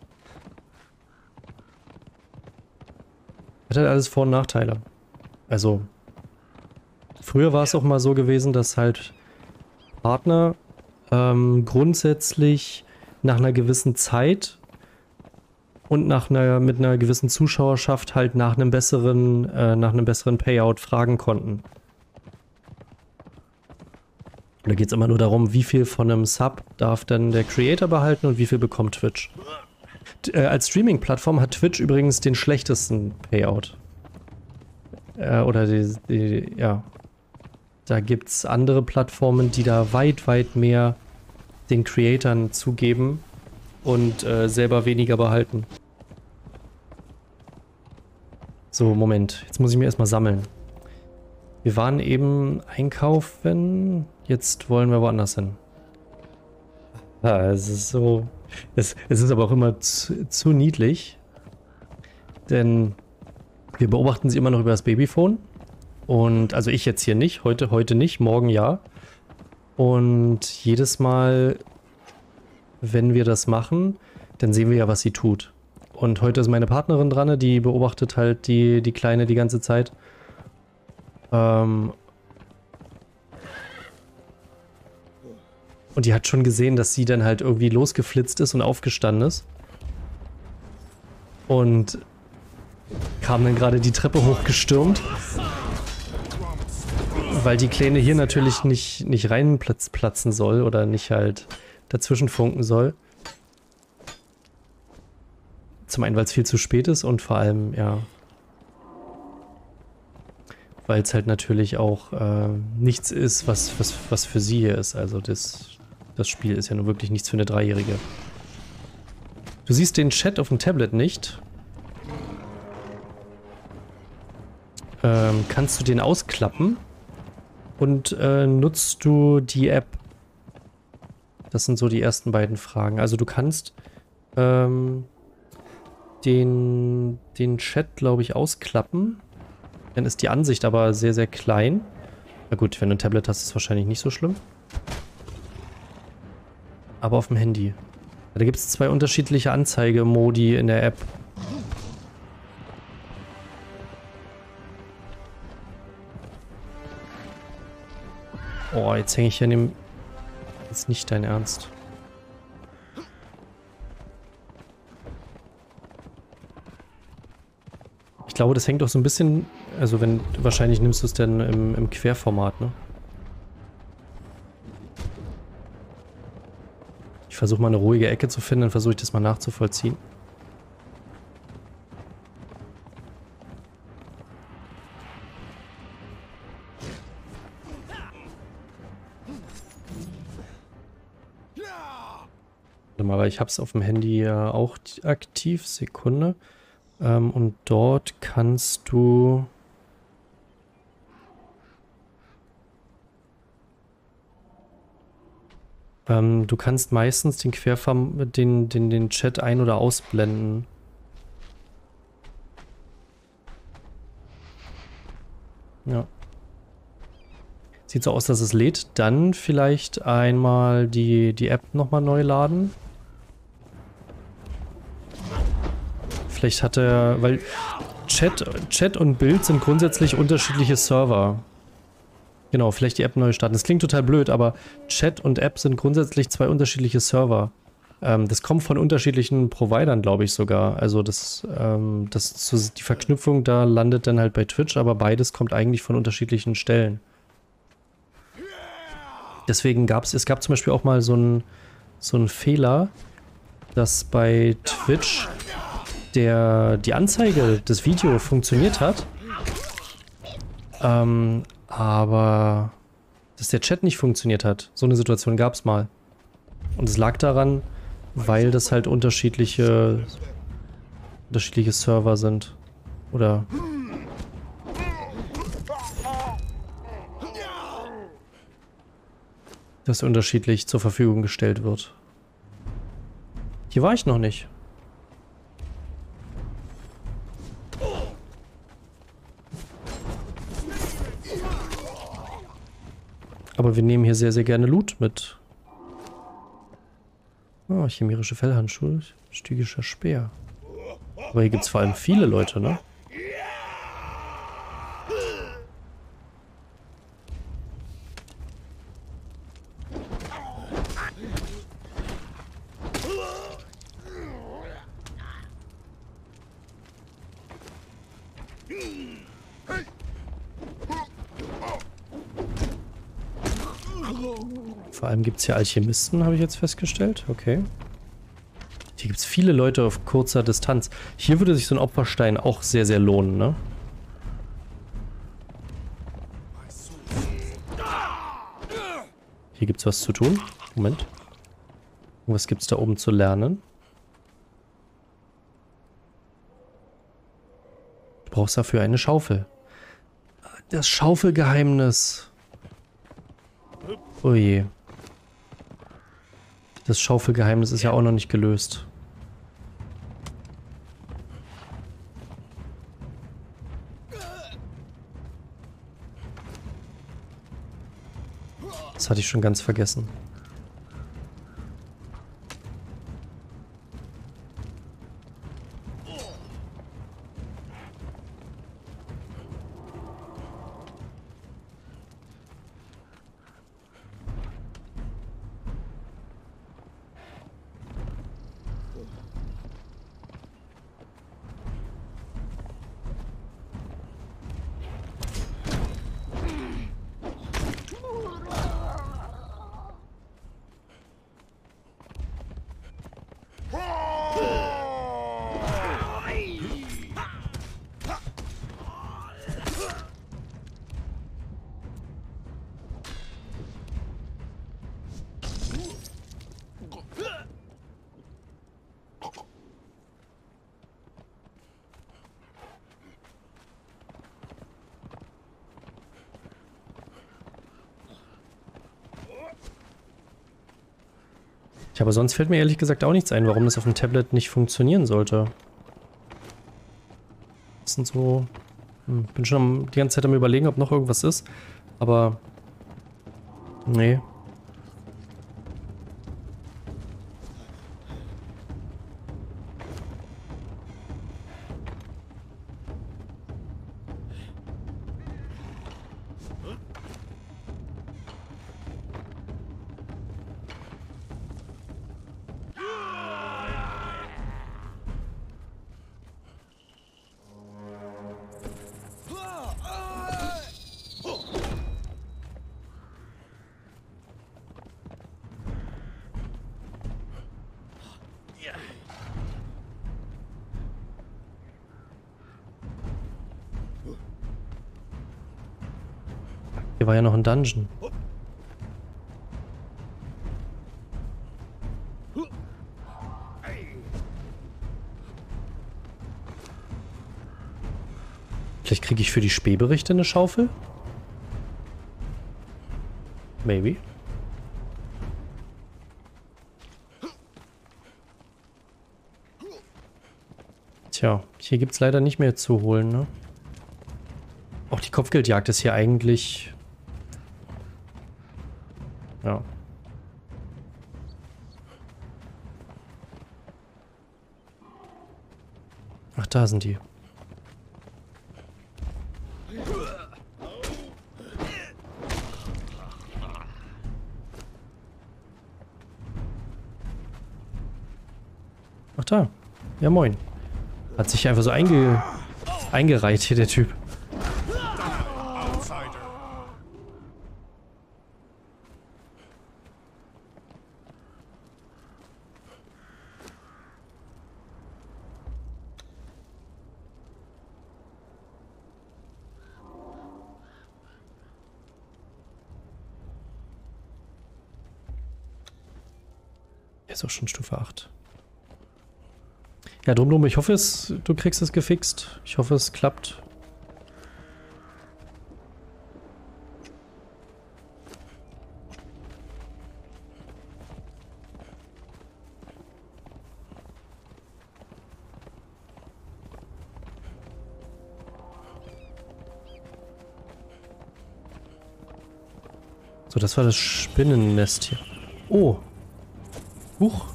Hat halt alles Vor- und Nachteile. Also, früher war es auch mal so gewesen, dass halt Partner grundsätzlich nach einer gewissen Zeit und mit einer gewissen Zuschauerschaft halt nach einem besseren Payout fragen konnten. Und da geht es immer nur darum, wie viel von einem Sub darf denn der Creator behalten und wie viel bekommt Twitch. Als Streaming-Plattform hat Twitch übrigens den schlechtesten Payout. Ja. Da gibt es andere Plattformen, die da weit, weit mehr den Creatoren zugeben und selber weniger behalten. So, Moment. Jetzt muss ich mir erstmal sammeln. Wir waren eben einkaufen. Jetzt wollen wir woanders hin. Ja, es ist so... Es ist aber auch immer zu niedlich. Denn wir beobachten sie immer noch über das Babyphone. Und also ich jetzt hier nicht. Heute nicht. Morgen ja. Und jedes Mal, wenn wir das machen, dann sehen wir ja, was sie tut. Und heute ist meine Partnerin dran, die beobachtet halt die Kleine die ganze Zeit. Und die hat schon gesehen, dass sie dann halt irgendwie losgeflitzt ist und aufgestanden ist. Und kam dann gerade die Treppe hochgestürmt. Weil die Kleine hier natürlich nicht reinplatzen soll oder nicht halt dazwischen funken soll. Zum einen, weil es viel zu spät ist und vor allem, ja, weil es halt natürlich auch nichts ist, was für sie hier ist. Also das Spiel ist ja nun wirklich nichts für eine Dreijährige. Du siehst den Chat auf dem Tablet nicht. Kannst du den ausklappen und nutzt du die App? Das sind so die ersten beiden Fragen. Also du kannst den Chat, glaube ich, ausklappen. Dann ist die Ansicht aber sehr, sehr klein. Na gut, wenn du ein Tablet hast, ist es wahrscheinlich nicht so schlimm. Aber auf dem Handy. Da gibt es zwei unterschiedliche Anzeigemodi in der App. Oh, jetzt hänge ich hier an dem... Das ist nicht dein Ernst. Ich glaube, das hängt doch so ein bisschen... Also wenn... Wahrscheinlich nimmst du es dann im Querformat, ne? Ich versuche mal eine ruhige Ecke zu finden, dann versuche ich das mal nachzuvollziehen. Warte mal, weil ich habe es auf dem Handy ja auch aktiv. Sekunde. Und dort kannst du... du kannst meistens den den Chat ein- oder ausblenden. Ja. Sieht so aus, dass es lädt. Dann vielleicht einmal die App nochmal neu laden. Vielleicht hat er... Weil Chat und Bild sind grundsätzlich unterschiedliche Server. Genau, vielleicht die App neu starten. Das klingt total blöd, aber Chat und App sind grundsätzlich zwei unterschiedliche Server. Das kommt von unterschiedlichen Providern, glaube ich sogar. Also die Verknüpfung da landet dann halt bei Twitch, aber beides kommt eigentlich von unterschiedlichen Stellen. Deswegen gab es zum Beispiel auch mal so einen Fehler, dass bei Twitch die Anzeige des Videos funktioniert hat. Aber dass der Chat nicht funktioniert hat. So eine Situation gab es mal. Und es lag daran, weil das halt unterschiedliche Server sind. Oder das unterschiedlich zur Verfügung gestellt wird. Hier war ich noch nicht. Aber wir nehmen hier sehr, sehr gerne Loot mit. Oh, chimärische Fellhandschuhe, stygischer Speer. Aber hier gibt es vor allem viele Leute, ne? Vor allem gibt es hier Alchemisten, habe ich jetzt festgestellt. Okay. Hier gibt es viele Leute auf kurzer Distanz. Hier würde sich so ein Opferstein auch sehr, sehr lohnen, ne? Hier gibt es was zu tun. Moment. Was gibt es da oben zu lernen? Du brauchst dafür eine Schaufel. Das Schaufelgeheimnis. Oh je. Das Schaufelgeheimnis ist ja auch noch nicht gelöst. Das hatte ich schon ganz vergessen. Ja, aber sonst fällt mir ehrlich gesagt auch nichts ein, warum das auf dem Tablet nicht funktionieren sollte. Das sind so... Ich bin schon die ganze Zeit am Überlegen, ob noch irgendwas ist. Aber... Nee. Hier war ja noch ein Dungeon. Vielleicht kriege ich für die Spähberichte eine Schaufel? Maybe. Tja, hier gibt es leider nicht mehr zu holen, ne? Auch die Kopfgeldjagd ist hier eigentlich... Ja. Ach, da sind die. Ach da. Ja, moin. Hat sich einfach so eingereiht hier, der Typ. Ist auch schon Stufe 8. Ja, drum, ich hoffe, du kriegst es gefixt. Ich hoffe, es klappt. So, das war das Spinnennest hier. Oh. Huch.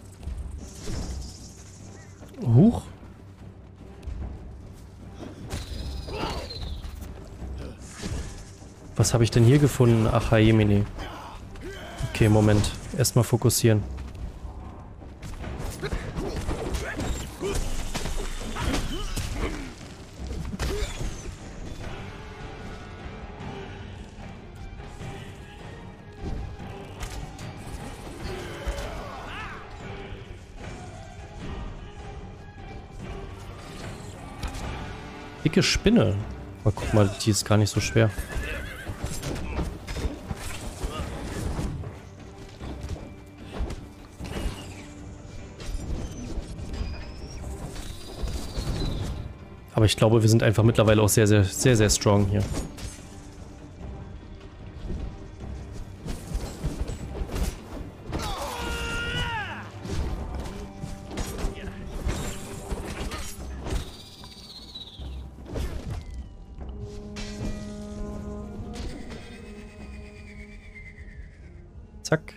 Huch. Was habe ich denn hier gefunden? Ach, Jemine. Okay, Moment. Erstmal fokussieren. Dicke Spinne. Aber guck mal, die ist gar nicht so schwer. Aber ich glaube, wir sind einfach mittlerweile auch sehr, sehr, sehr, sehr strong hier. Zack.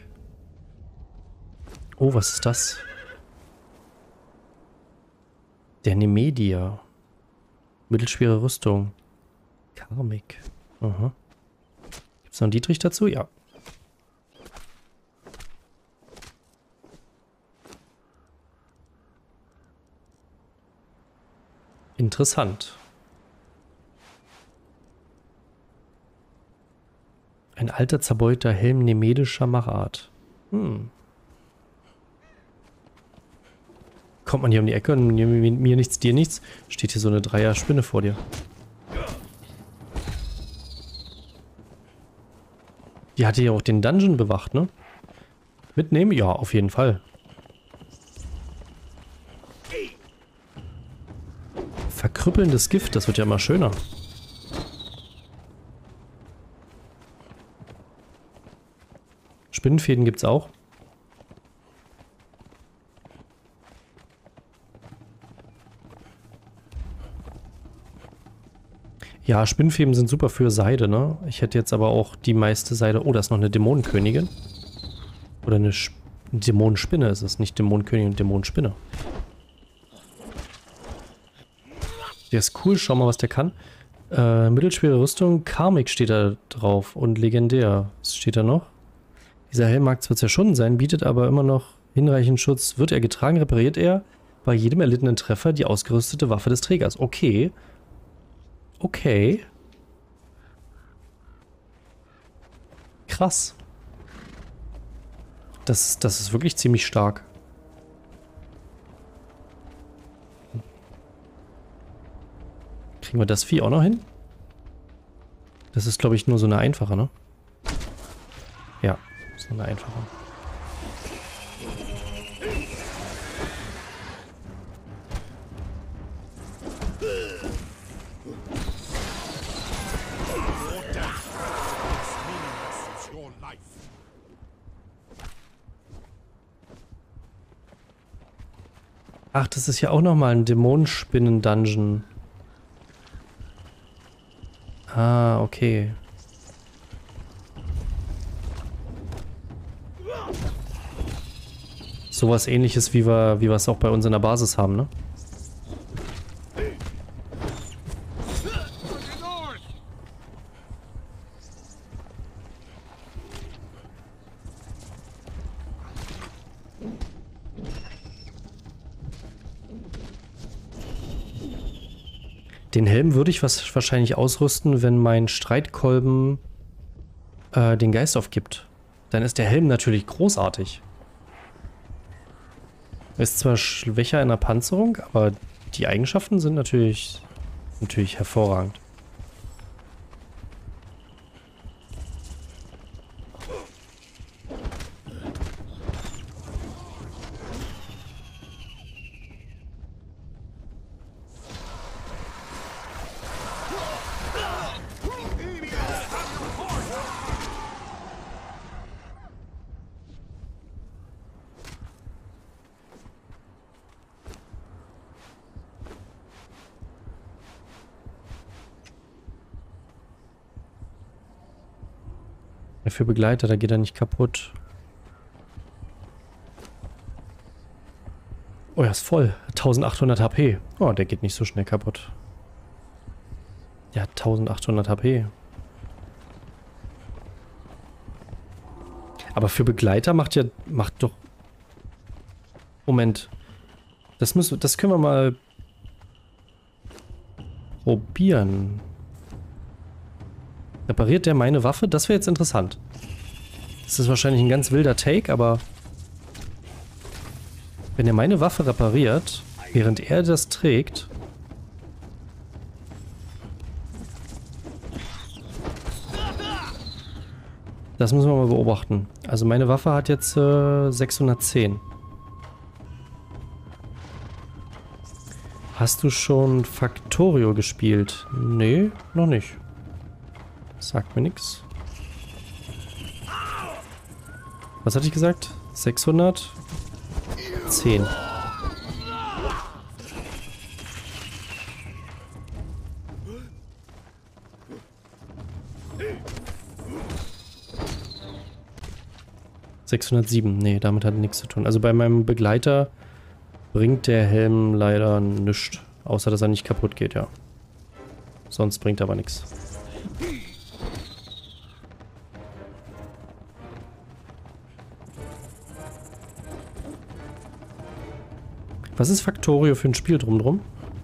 Oh, was ist das? Der Nemedia. Mittelschwere Rüstung. Karmik. Aha. Gibt es noch einen Dietrich dazu? Ja. Interessant. Ein alter, zerbeuter Helm nemedischer Machart. Kommt man hier um die Ecke und mir nichts, dir nichts? Steht hier so eine Dreier-Spinne vor dir. Die hatte ja auch den Dungeon bewacht, ne? Mitnehmen? Ja, auf jeden Fall. Verkrüppelndes Gift, das wird ja immer schöner. Spinnenfäden gibt's auch. Ja, Spinnenfäden sind super für Seide, ne? Ich hätte jetzt aber auch die meiste Seide... Oh, da ist noch eine Dämonenkönigin. Oder eine Dämonenspinne ist es. Nicht Dämonenkönigin und Dämonenspinne. Der ist cool. Schau mal, was der kann. Mittelschwere Rüstung. Karmik steht da drauf. Und legendär. Was steht da noch? Dieser Helm mag zwar zerschunden sein, bietet aber immer noch hinreichend Schutz. Wird er getragen, repariert er bei jedem erlittenen Treffer die ausgerüstete Waffe des Trägers. Okay. Okay. Krass. Das ist wirklich ziemlich stark. Kriegen wir das Vieh auch noch hin? Das ist, glaube ich, nur so eine einfache, ne? Ja, so eine einfache. Ach, das ist ja auch nochmal ein Dämonenspinnen-Dungeon. Ah, okay. Sowas Ähnliches, wie wir es auch bei uns in der Basis haben, ne? Den Helm würde ich wahrscheinlich ausrüsten, wenn mein Streitkolben den Geist aufgibt. Dann ist der Helm natürlich großartig. Er ist zwar schwächer in der Panzerung, aber die Eigenschaften sind natürlich hervorragend. Ja, für Begleiter, da geht er nicht kaputt. Oh, er ist voll. 1800 HP. Oh, der geht nicht so schnell kaputt. Der hat 1800 HP. Aber für Begleiter macht doch... Moment. Das können wir mal probieren. Repariert der meine Waffe? Das wäre jetzt interessant. Das ist wahrscheinlich ein ganz wilder Take, aber... Wenn er meine Waffe repariert, während er das trägt... Das müssen wir mal beobachten. Also meine Waffe hat jetzt 610. Hast du schon Factorio gespielt? Nee, noch nicht. Sagt mir nichts. Was hatte ich gesagt? 610. ...607. Nee, damit hat nichts zu tun. Also bei meinem Begleiter bringt der Helm leider nichts. Außer, dass er nicht kaputt geht, ja. Sonst bringt er aber nichts. Was ist Factorio für ein Spiel drumherum?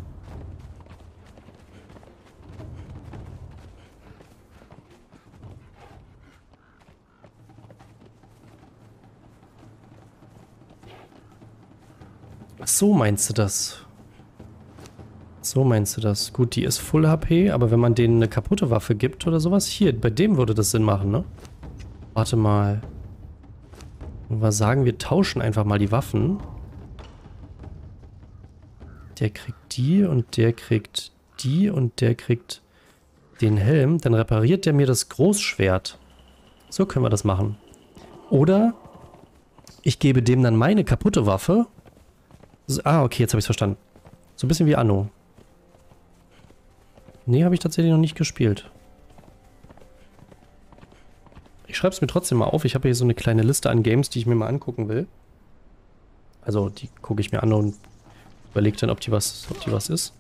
Ach so, meinst du das? So meinst du das? Gut, die ist Full HP, aber wenn man denen eine kaputte Waffe gibt oder sowas, hier, bei dem würde das Sinn machen, ne? Warte mal. Und wir sagen, wir tauschen einfach mal die Waffen. Der kriegt die und der kriegt die und der kriegt den Helm. Dann repariert der mir das Großschwert. So können wir das machen. Oder ich gebe dem dann meine kaputte Waffe. Ah, okay, jetzt habe ich es verstanden. So ein bisschen wie Anno. Nee, habe ich tatsächlich noch nicht gespielt. Ich schreibe es mir trotzdem mal auf. Ich habe hier so eine kleine Liste an Games, die ich mir mal angucken will. Also, die gucke ich mir an und überlege dann, ob die was ist.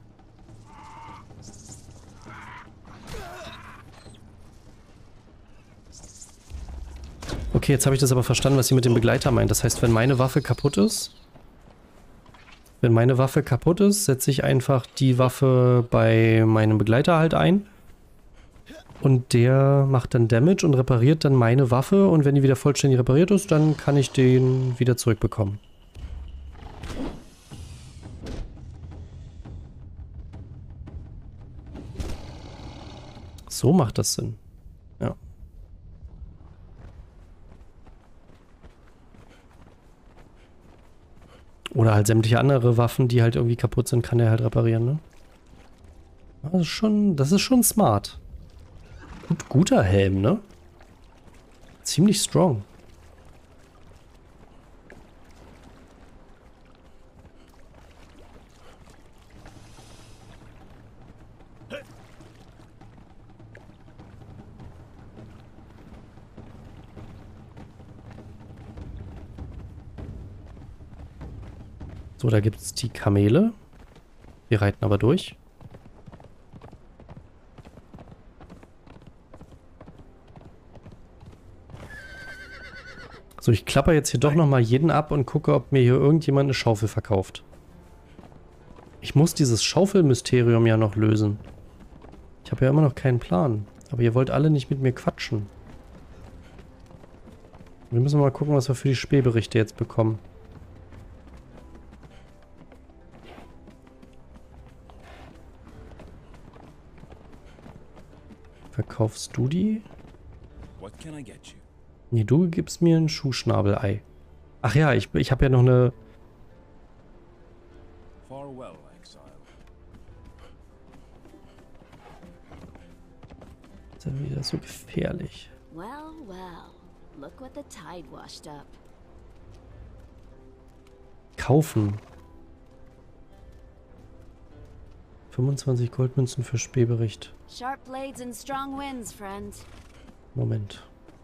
Okay, jetzt habe ich das aber verstanden, was sie mit dem Begleiter meint. Das heißt, wenn meine Waffe kaputt ist... Wenn meine Waffe kaputt ist, setze ich einfach die Waffe bei meinem Begleiter halt ein. Und der macht dann Damage und repariert dann meine Waffe. Und wenn die wieder vollständig repariert ist, dann kann ich den wieder zurückbekommen. So macht das Sinn. Ja. Oder halt sämtliche andere Waffen, die halt irgendwie kaputt sind, kann er halt reparieren, ne? Das ist schon smart. Guter Helm, ne? Ziemlich strong. So, da gibt es die Kamele. Wir reiten aber durch. So, ich klapper jetzt hier doch nochmal jeden ab und gucke, ob mir hier irgendjemand eine Schaufel verkauft. Ich muss dieses Schaufelmysterium ja noch lösen. Ich habe ja immer noch keinen Plan. Aber ihr wollt alle nicht mit mir quatschen. Wir müssen mal gucken, was wir für die Spähberichte jetzt bekommen. Verkaufst du die? Nee, du gibst mir ein Schuhschnabelei. Ach ja, ich habe ja noch eine... Ist ja wieder so gefährlich. Well, well. Look what the tide washed up. Kaufen. 25 Goldmünzen für Spähbericht. Sharp blades and strong winds, friend. Moment.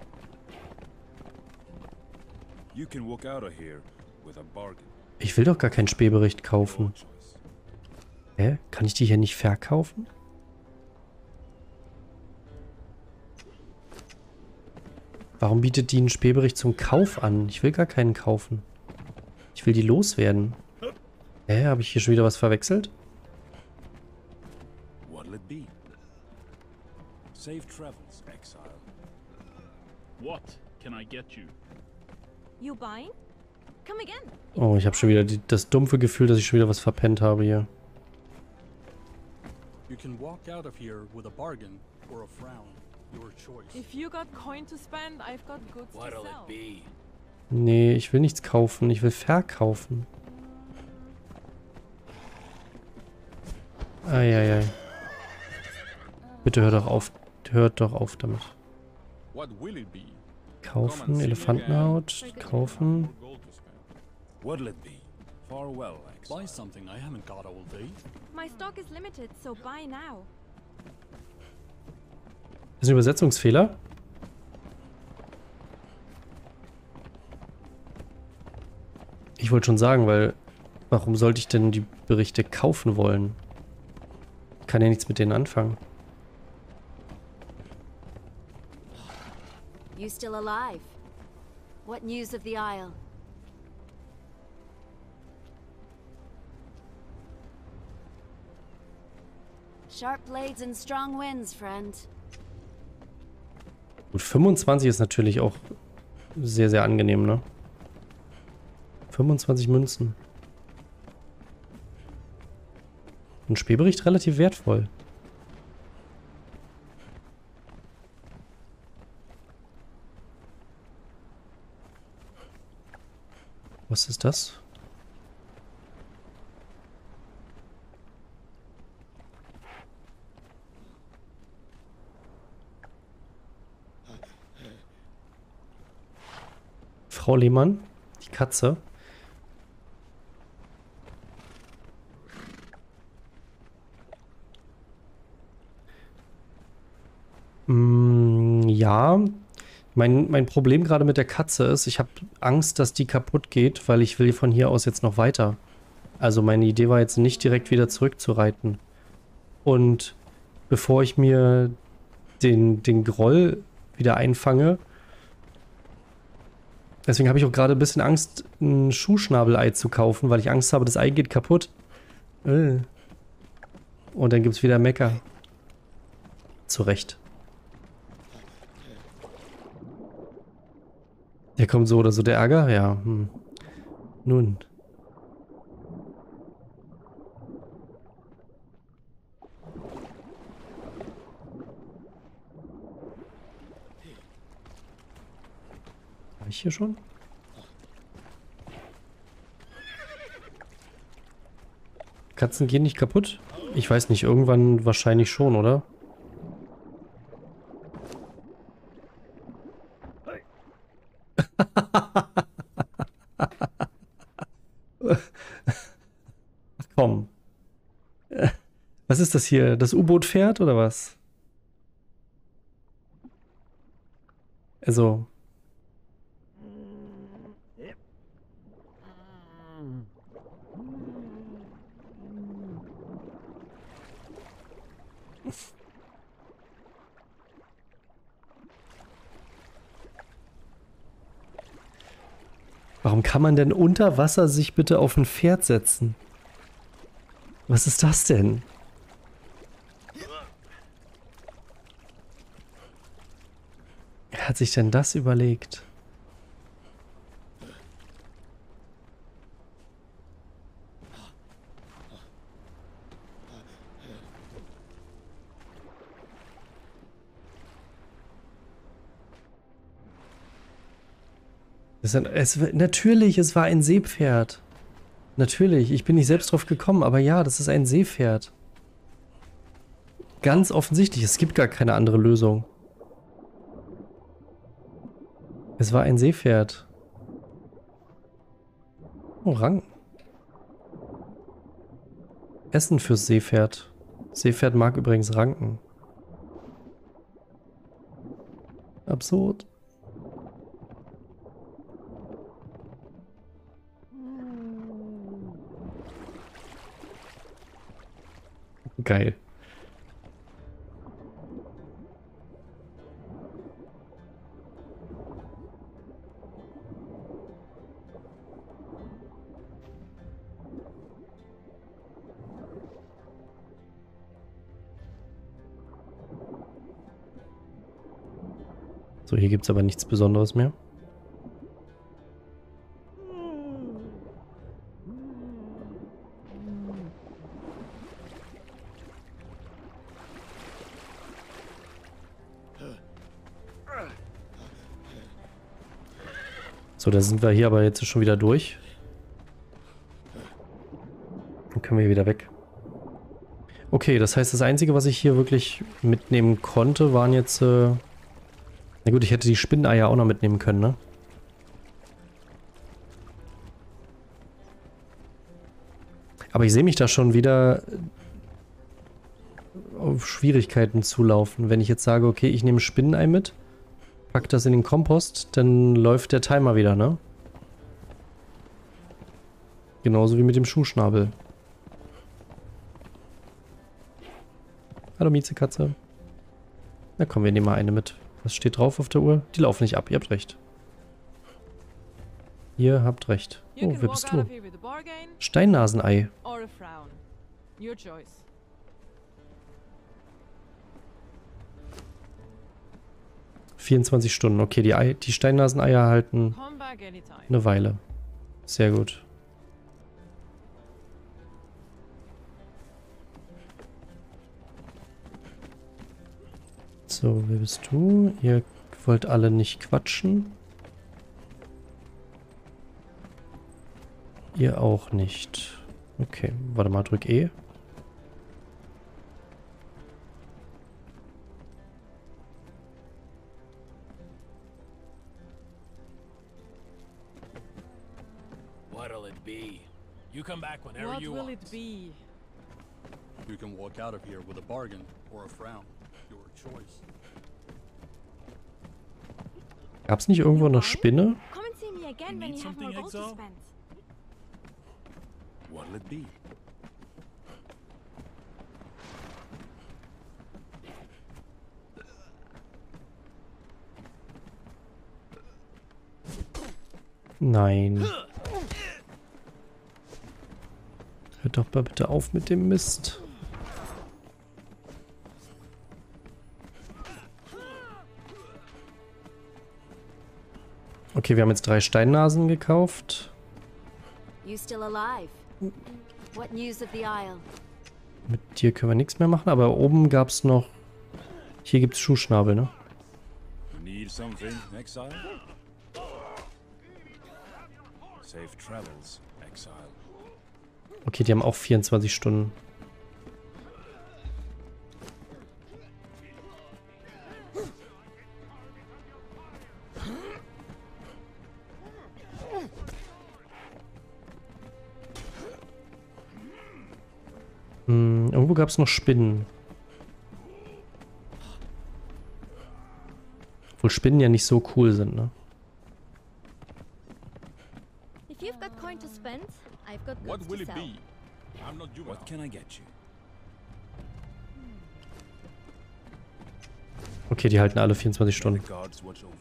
You can walk out of here with a bargain. Ich will doch gar keinen Spähbericht kaufen. Hä? Kann ich die hier nicht verkaufen? Warum bietet die einen Spähbericht zum Kauf an? Ich will gar keinen kaufen. Ich will die loswerden. Hä? Habe ich hier schon wieder was verwechselt? What'll it be? Safe travels, exile. What can I get you? You buying? Come again. Oh, ich habe schon wieder das dumpfe Gefühl, dass ich schon wieder was verpennt habe hier. You can walk out of here with a bargain or a frown. Your choice. If you got coin to spend, I've got goods to What'll sell. it be? Nee, ich will nichts kaufen. Ich will verkaufen. Eieiei. Bitte hört doch auf. Hört doch auf damit. What will it be? Kaufen, Elefantenhaut. Kaufen. What'll it be? Farewell, exile. Buy something I haven't got all day. My stock is limited, so buy now. Ist ein Übersetzungsfehler? Ich wollte schon sagen, weil warum sollte ich denn die Berichte kaufen wollen? Ich kann ja nichts mit denen anfangen. You still alive? What news of the Isle? Sharp blades and strong winds, friend. Gut, 25 ist natürlich auch sehr, sehr angenehm, ne? 25 Münzen. Ein Spähbericht relativ wertvoll. Was ist das? Frau Lehmann, die Katze. Ja, mein Problem gerade mit der Katze ist, ich habe Angst, dass die kaputt geht, weil ich will von hier aus jetzt noch weiter. Also meine Idee war jetzt nicht direkt wieder zurückzureiten. Und bevor ich mir den Groll wieder einfange, deswegen habe ich auch gerade ein bisschen Angst, ein Schuhschnabelei zu kaufen, weil ich Angst habe, das Ei geht kaputt. Und dann gibt es wieder Mecker. Zu Recht. Der kommt so oder so, der Ärger? Ja. Nun. Habe ich hier schon? Katzen gehen nicht kaputt? Ich weiß nicht, irgendwann wahrscheinlich schon, oder? Ach komm. Was ist das hier? Das U-Boot fährt oder was? Also. Warum kann man denn unter Wasser sich bitte auf ein Pferd setzen? Was ist das denn? Wer hat sich denn das überlegt? Natürlich, es war ein Seepferd. Natürlich, ich bin nicht selbst drauf gekommen, aber ja, das ist ein Seepferd. Ganz offensichtlich, es gibt gar keine andere Lösung. Es war ein Seepferd. Oh, Rang. Essen fürs Seepferd. Seepferd mag übrigens Ranken. Absurd. Geil. So, hier gibt es aber nichts Besonderes mehr. So, da sind wir hier aber jetzt schon wieder durch. Dann können wir hier wieder weg. Okay, das heißt, das Einzige, was ich hier wirklich mitnehmen konnte, waren jetzt... Na gut, ich hätte die Spinneneier auch noch mitnehmen können, ne? Aber ich sehe mich da schon wieder auf Schwierigkeiten zulaufen. Wenn ich jetzt sage, okay, ich nehme Spinnenei mit, pack das in den Kompost, dann läuft der Timer wieder, ne? Genauso wie mit dem Schuhschnabel. Hallo Miezekatze. Na komm, wir nehmen mal eine mit. Was steht drauf auf der Uhr? Die laufen nicht ab, ihr habt recht. Ihr habt recht. Oh, wer bist du? Steinnasenei. 24 Stunden. Okay, die Steinnaseneier halten eine Weile. Sehr gut. So, wer bist du? Ihr wollt alle nicht quatschen. Ihr auch nicht. Okay, warte mal, drück E. What'll it be? You come back whenever What you will want. it be? You can walk out of here with a bargain or a frown. Your choice. Gab es nicht irgendwo eine Spinne? Come and see me again when Need you have more something, gold to Exile? spend. What'll it be? Nein. Hört doch mal bitte auf mit dem Mist. Okay, wir haben jetzt 3 Steinnasen gekauft. You still alive? What news of the Isle? Mit dir können wir nichts mehr machen, aber oben gab es noch... Hier gibt es Schuhschnabel, ne? Need something, Exile? Safe travels, Exile. Okay, die haben auch 24 Stunden. Irgendwo gab es noch Spinnen. Obwohl Spinnen ja nicht so cool sind, ne? If you've got coin to spend, I've got What goods will to it sell. be? I'm not juvenile. What can I get you? Okay, die halten alle 24 Stunden. The gods watch over you.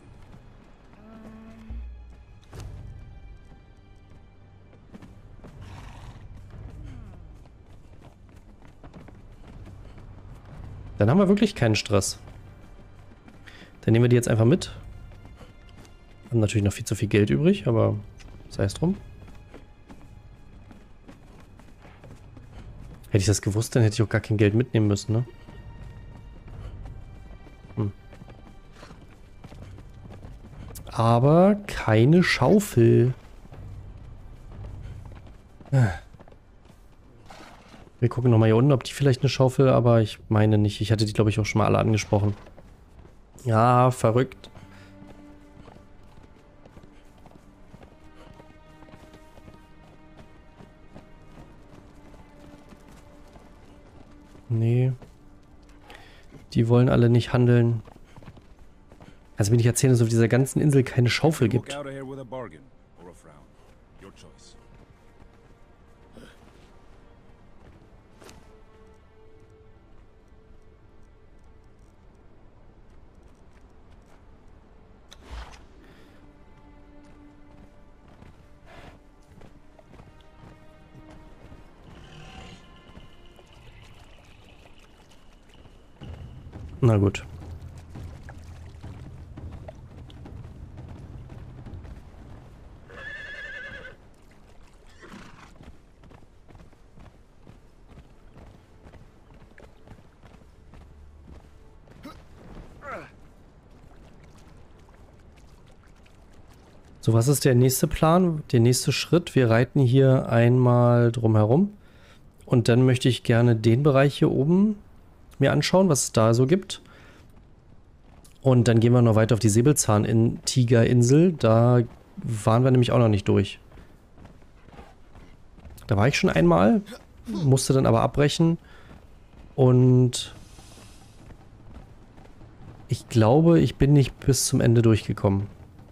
Dann haben wir wirklich keinen Stress. Dann nehmen wir die jetzt einfach mit. Haben natürlich noch viel zu viel Geld übrig, aber sei es drum. Hätte ich das gewusst, dann hätte ich auch gar kein Geld mitnehmen müssen, ne? Aber keine Schaufel. Wir gucken nochmal hier unten, ob die vielleicht eine Schaufel, aber ich meine nicht. Ich hatte die, glaube ich, auch schon mal alle angesprochen. Ja, verrückt. Nee. Die wollen alle nicht handeln. Also wenn ich erzähle, dass es auf dieser ganzen Insel keine Schaufel gibt. Walk out of here with a bargain or a frown. Your choice. Na gut. So, was ist der nächste Plan? Der nächste Schritt? Wir reiten hier einmal drumherum. Und dann möchte ich gerne den Bereich hier oben mir anschauen, was es da so gibt. Und dann gehen wir noch weiter auf die Säbelzahn-Tiger-Insel. Da waren wir nämlich auch noch nicht durch. Da war ich schon einmal, musste dann aber abbrechen. Und ich glaube, ich bin nicht bis zum Ende durchgekommen.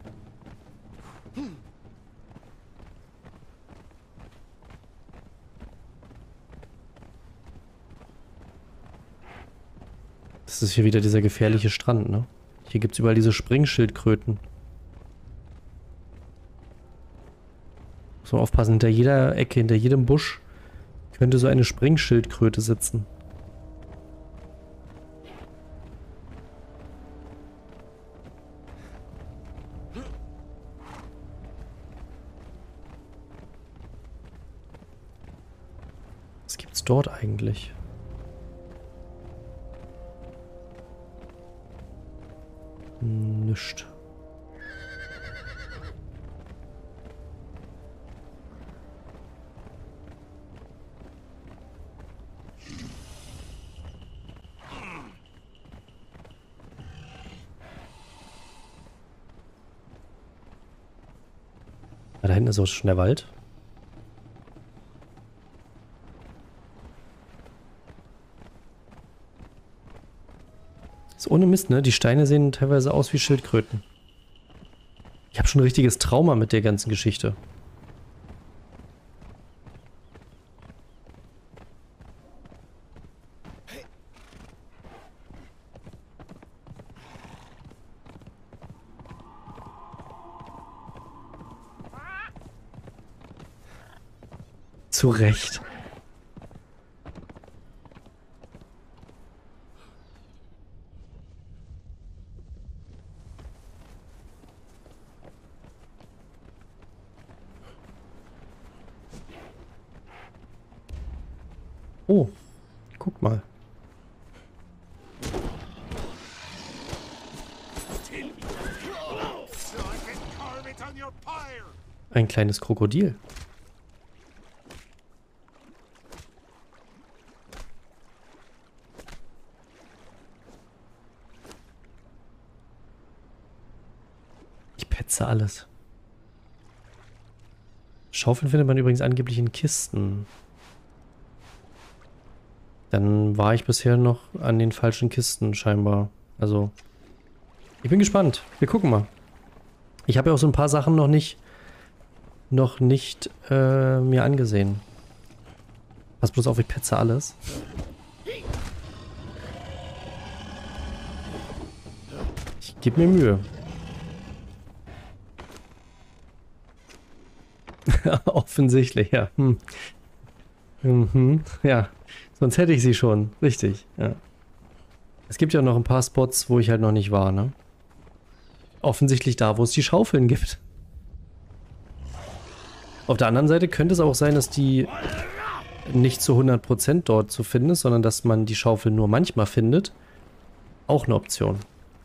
Das ist hier wieder dieser gefährliche Strand, ne? Hier gibt es überall diese Springschildkröten. Muss man aufpassen, hinter jeder Ecke, hinter jedem Busch könnte so eine Springschildkröte sitzen. Was gibt's dort eigentlich? Nischt. Da hinten ist auch schon der Wald. Ist ohne Mist, ne? Die Steine sehen teilweise aus wie Schildkröten. Ich habe schon ein richtiges Trauma mit der ganzen Geschichte. Zu Recht. Oh, guck mal. Ein kleines Krokodil. Ich petze alles. Schaufeln findet man übrigens angeblich in Kisten. Dann war ich bisher noch an den falschen Kisten scheinbar. Also, ich bin gespannt. Wir gucken mal. Ich habe ja auch so ein paar Sachen noch nicht mir angesehen. Pass bloß auf, ich petze alles. Ich gebe mir Mühe. Offensichtlich, ja. Ja, sonst hätte ich sie schon. Richtig, ja. Es gibt ja noch ein paar Spots, wo ich halt noch nicht war, ne? Offensichtlich da, wo es die Schaufeln gibt. Auf der anderen Seite könnte es auch sein, dass die nicht zu 100% dort zu finden ist, sondern dass man die Schaufel nur manchmal findet. Auch eine Option.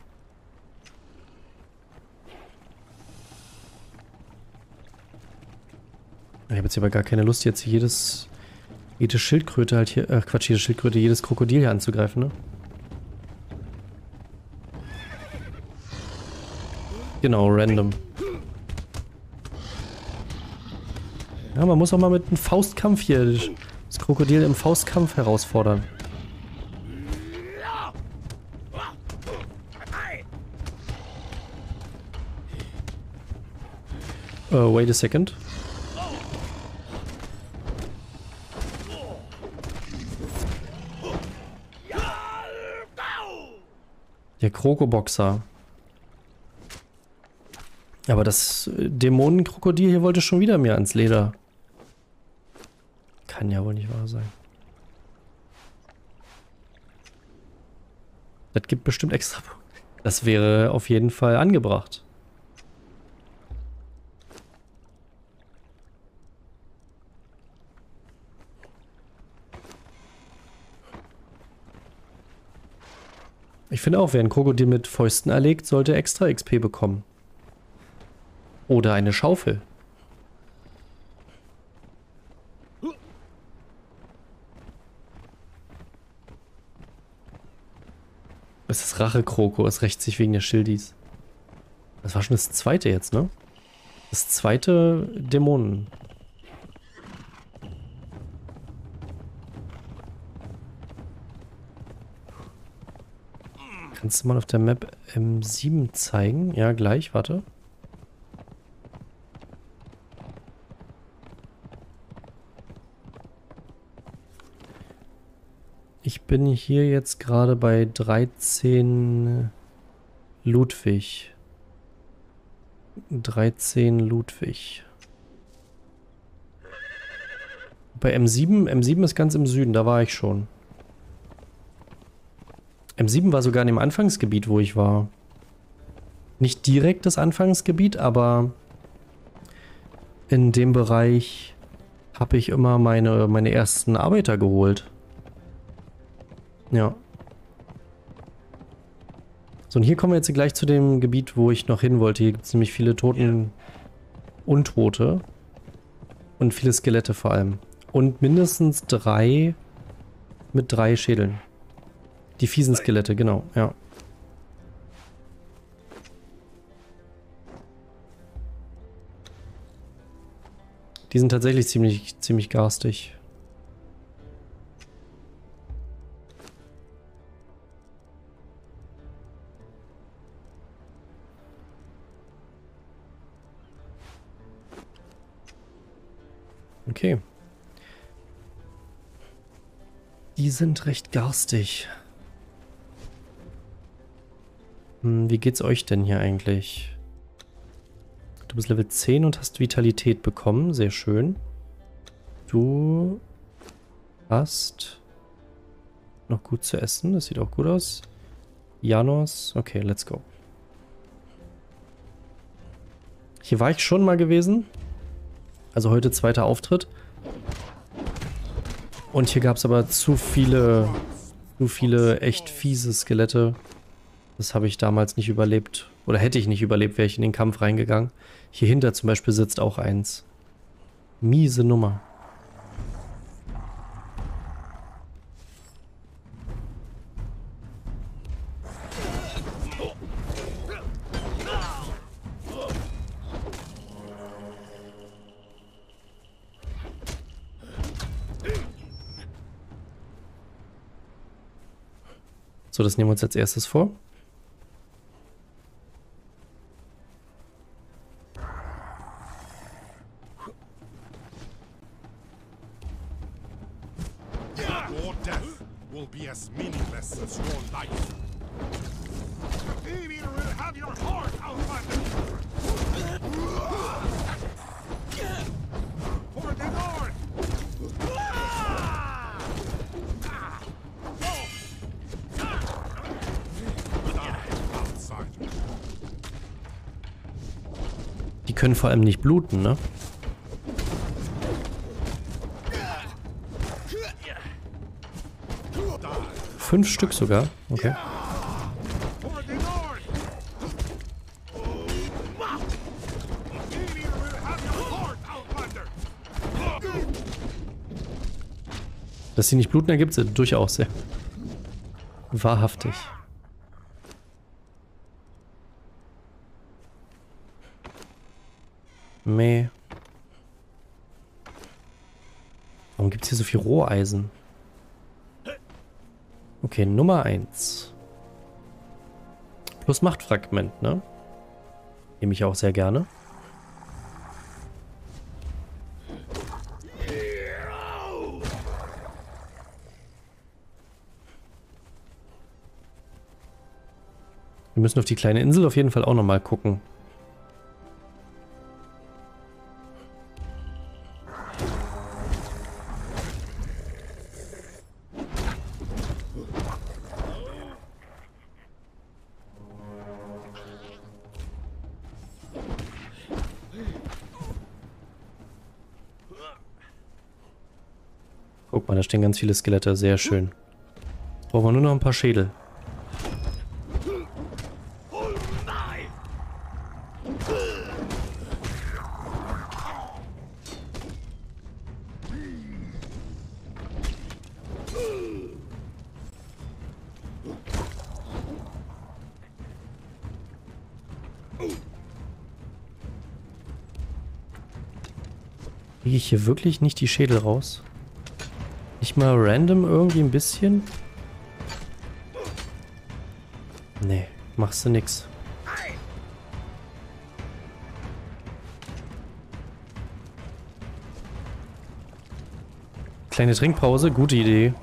Ich habe jetzt aber gar keine Lust, jetzt jede Schildkröte halt hier, Quatsch, jede Schildkröte, jedes Krokodil hier anzugreifen, ne? Genau, random. Ja, man muss auch mal mit einem Faustkampf hier das Krokodil im Faustkampf herausfordern. Wait a second. Der Krokoboxer. Aber das Dämonenkrokodil hier wollte schon wieder mir ans Leder. Kann ja wohl nicht wahr sein. Das gibt bestimmt extra Punkte. Das wäre auf jeden Fall angebracht. Ich finde auch, wer ein Krokodil mit Fäusten erlegt, sollte extra XP bekommen. Oder eine Schaufel. Es ist Rache-Kroko, es rächt sich wegen der Schildis. Das war schon das zweite jetzt, ne? Das zweite Dämonen. Kannst du mal auf der Map M7 zeigen? Ja, gleich, warte. Ich bin hier jetzt gerade bei 13 Ludwig. 13 Ludwig. Bei M7 ist ganz im Süden, da war ich schon. M7 war sogar in dem Anfangsgebiet, wo ich war. Nicht direkt das Anfangsgebiet, aber in dem Bereich habe ich immer meine ersten Arbeiter geholt. Ja. So, und hier kommen wir jetzt gleich zu dem Gebiet, wo ich noch hin wollte. Hier gibt es nämlich viele Untote. Und viele Skelette vor allem. Und mindestens 3 mit 3 Schädeln. Die fiesen Skelette, genau, ja. Die sind tatsächlich ziemlich garstig. Okay. Die sind recht garstig. Wie geht's euch denn hier eigentlich? Du bist Level 10 und hast Vitalität bekommen. Sehr schön. Du hast noch gut zu essen. Das sieht auch gut aus. Janos. Okay, let's go. Hier war ich schon mal gewesen. Also heute zweiter Auftritt. Und hier gab es aber zu viele echt fiese Skelette. Das habe ich damals nicht überlebt. Oder hätte ich nicht überlebt, wäre ich in den Kampf reingegangen. Hier hinter zum Beispiel sitzt auch eins. Miese Nummer. So, das nehmen wir uns als erstes vor. Your death will be as meaningless as your life. Maybe will have your heart outlanded. For the North! Die können vor allem nicht bluten, ne? Fünf Stück sogar. Okay. Dass sie nicht bluten, ergibt es durchaus sehr. Wahrhaftig. Meh. Warum gibt es hier so viel Roheisen? Okay, Nummer 1. Plus Machtfragment, ne? Nehme ich auch sehr gerne. Wir müssen auf die kleine Insel auf jeden Fall auch nochmal gucken. Guck mal, da stehen ganz viele Skelette. Sehr schön. Brauchen wir nur noch ein paar Schädel. Kriege ich hier wirklich nicht die Schädel raus? Nicht mal random irgendwie ein bisschen? Nee, machst du nix. Kleine Trinkpause, gute Idee.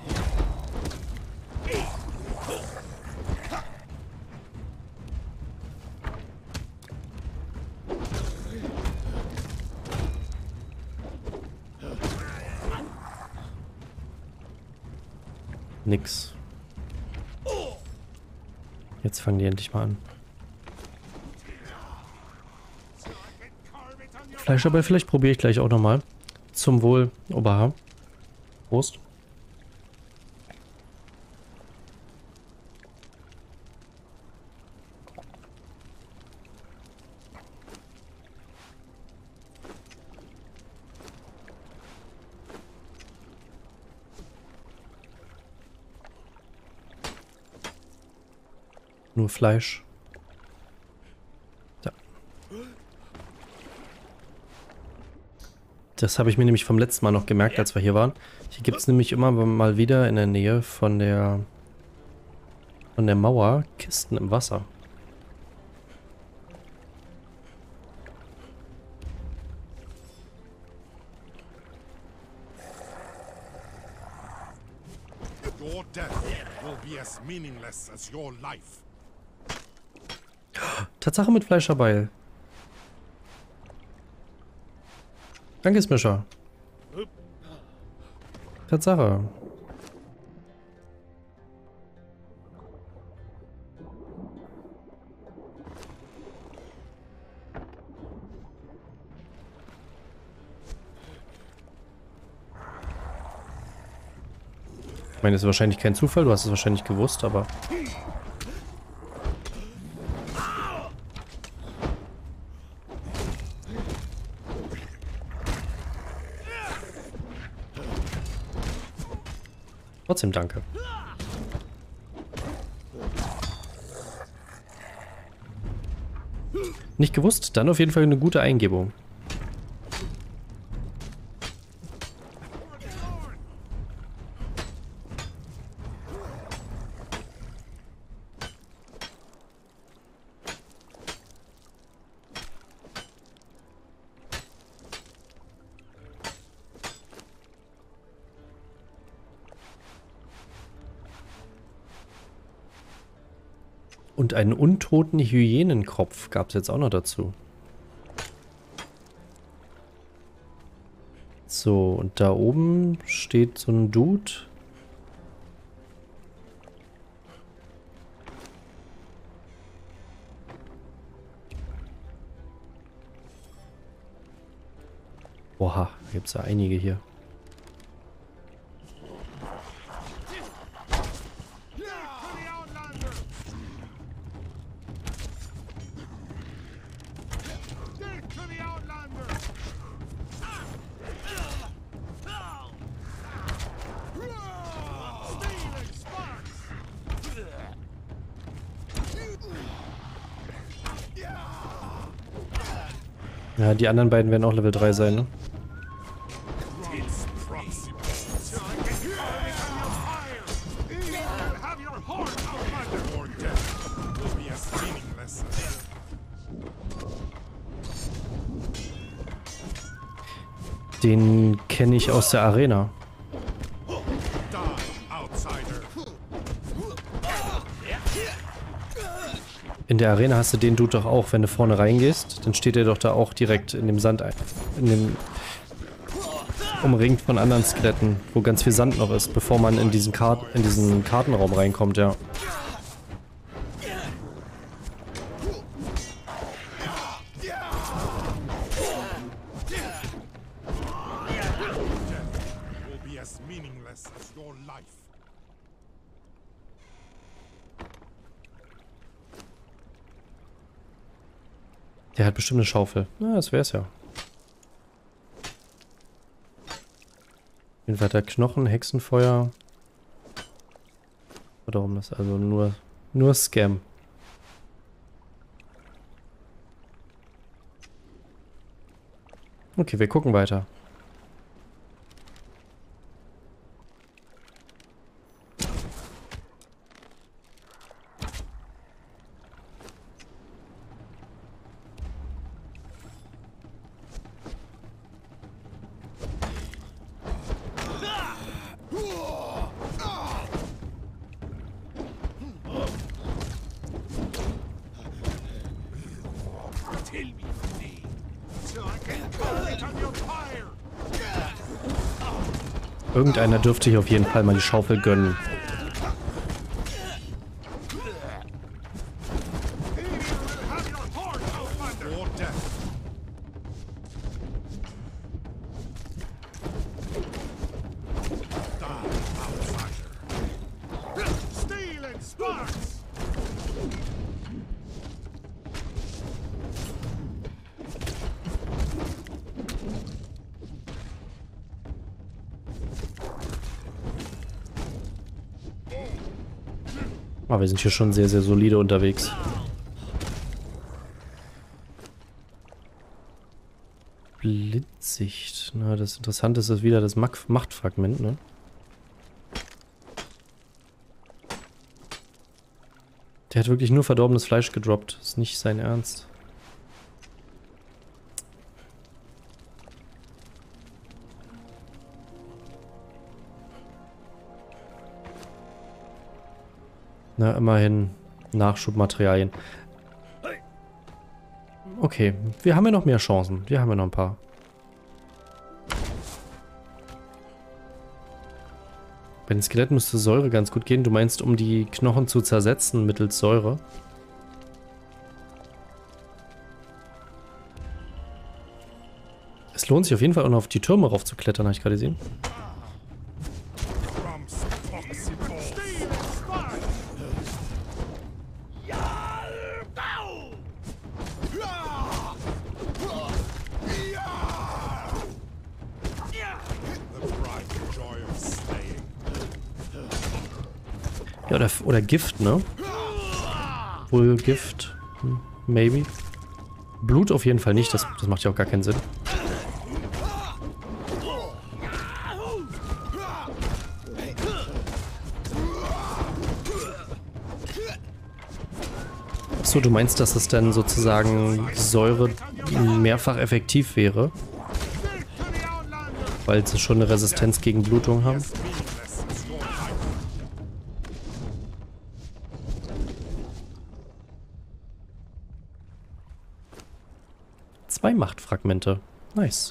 Nix. Jetzt fangen die endlich mal an. Fleischarbeit, vielleicht probiere ich gleich auch nochmal. Zum Wohl, Oberhaar. Prost. Nur Fleisch. Da. Das habe ich mir nämlich vom letzten Mal noch gemerkt, als wir hier waren. Hier gibt es nämlich immer mal wieder in der Nähe von der Mauer Kisten im Wasser. Your death will be as meaningless as your life. Tatsache mit Fleischerbeil. Danke, Smischer. Tatsache. Ich meine, das ist wahrscheinlich kein Zufall, du hast es wahrscheinlich gewusst, aber... Trotzdem danke. Nicht gewusst? Dann auf jeden Fall eine gute Eingebung. Und einen untoten Hyänenkopf gab es jetzt auch noch dazu. So, und da oben steht so ein Dude. Oha, da gibt es ja einige hier. Ja, die anderen beiden werden auch Level 3 sein, ne? Den kenne ich aus der Arena. In der Arena hast du den Dude doch auch, wenn du vorne reingehst, dann steht er doch da auch direkt in dem Sand, umringt von anderen Skeletten, wo ganz viel Sand noch ist, bevor man in diesen Kartenraum reinkommt, ja. Der hat bestimmt eine Schaufel. Na, das wär's ja. Auf jeden Fall hat er Knochen, Hexenfeuer. Oder warum das? Also nur Scam. Okay, wir gucken weiter. Irgendeiner dürfte hier auf jeden Fall mal die Schaufel gönnen. Or death. Die, outsider. Steel and sparks. Aber wir sind hier schon sehr, sehr solide unterwegs. Blindsicht. Na, das Interessante ist wieder das Machtfragment, ne? Der hat wirklich nur verdorbenes Fleisch gedroppt. Ist nicht sein Ernst. Na, immerhin Nachschubmaterialien. Okay, wir haben ja noch mehr Chancen. Wir haben ja noch ein paar. Bei den Skeletten müsste Säure ganz gut gehen. Du meinst, um die Knochen zu zersetzen mittels Säure? Es lohnt sich auf jeden Fall auch noch auf die Türme raufzuklettern, habe ich gerade gesehen. Steel and sparks. The pride and joy of slaying. Ja, oder Gift, ne? Wohl Gift. Maybe. Blut auf jeden Fall nicht, das macht ja auch gar keinen Sinn. So, du meinst, dass es dann sozusagen Säure mehrfach effektiv wäre? Weil sie schon eine Resistenz gegen Blutung haben? Meaningless and sworn life. 2 Machtfragmente. Nice.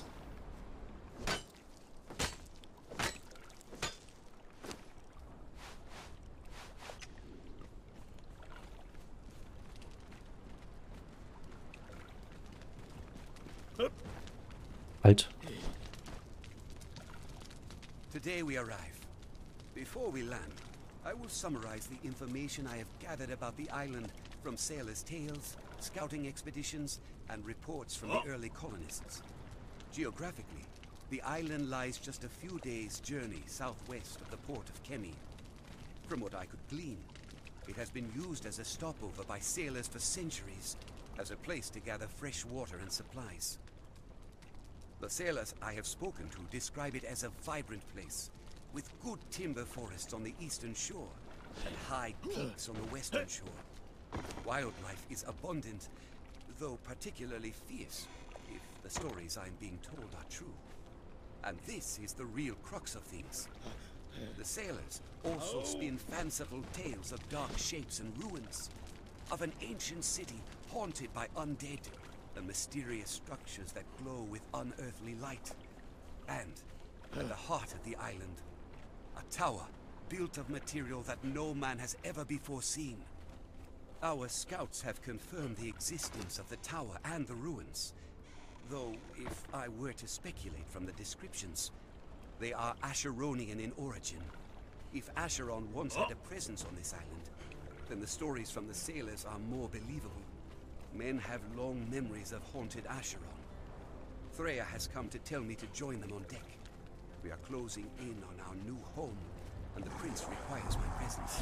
Halt. Today we arrive. Before we land, I will summarize the information I have gathered about the island from sailors' tales, scouting expeditions, and reports from the early colonists. Geographically, the island lies just a few days' journey southwest of the port of Kemi. From what I could glean, it has been used as a stopover by sailors for centuries, as a place to gather fresh water and supplies. The sailors I have spoken to describe it as a vibrant place, with good timber forests on the eastern shore and high peaks on the western shore. Wildlife is abundant, though particularly fierce, if the stories I'm being told are true. And this is the real crux of things. The sailors also spin fanciful tales of dark shapes and ruins, of an ancient city haunted by undead, and mysterious structures that glow with unearthly light. And, at the heart of the island, a tower built of material that no man has ever before seen. Our scouts have confirmed the existence of the tower and the ruins, though if I were to speculate from the descriptions, they are Asheronian in origin. If Acheron once had a presence on this island, then the stories from the sailors are more believable. Men have long memories of haunted Acheron. Freya has come to tell me to join them on deck. We are closing in on our new home, and the prince requires my presence.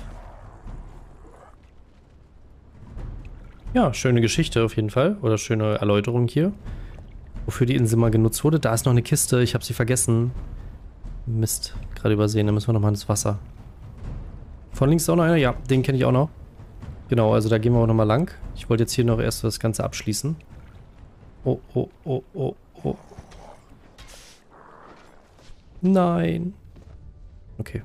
Ja, schöne Geschichte auf jeden Fall. Oder schöne Erläuterung hier. Wofür die Insel mal genutzt wurde. Da ist noch eine Kiste. Ich habe sie vergessen. Mist. Gerade übersehen. Da müssen wir nochmal ins Wasser. Von links ist auch noch einer. Ja, den kenne ich auch noch. Genau, also da gehen wir auch nochmal lang. Ich wollte jetzt hier noch erst das Ganze abschließen. Oh, oh, oh, oh, oh. Nein. Okay.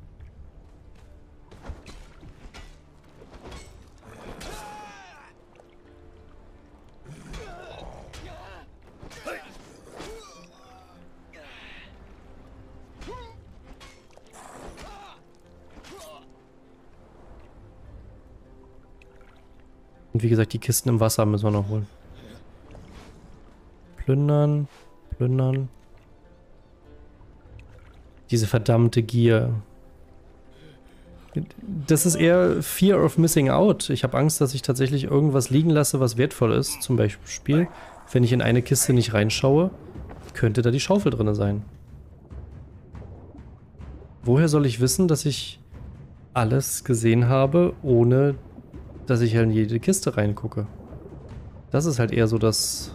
Und wie gesagt, die Kisten im Wasser müssen wir noch holen. Plündern, plündern. Diese verdammte Gier. Das ist eher Fear of Missing Out. Ich habe Angst, dass ich tatsächlich irgendwas liegen lasse, was wertvoll ist. Zum Beispiel, wenn ich in eine Kiste nicht reinschaue, könnte da die Schaufel drin sein. Woher soll ich wissen, dass ich alles gesehen habe, ohne dass ich halt in jede Kiste reingucke? Das ist halt eher so das...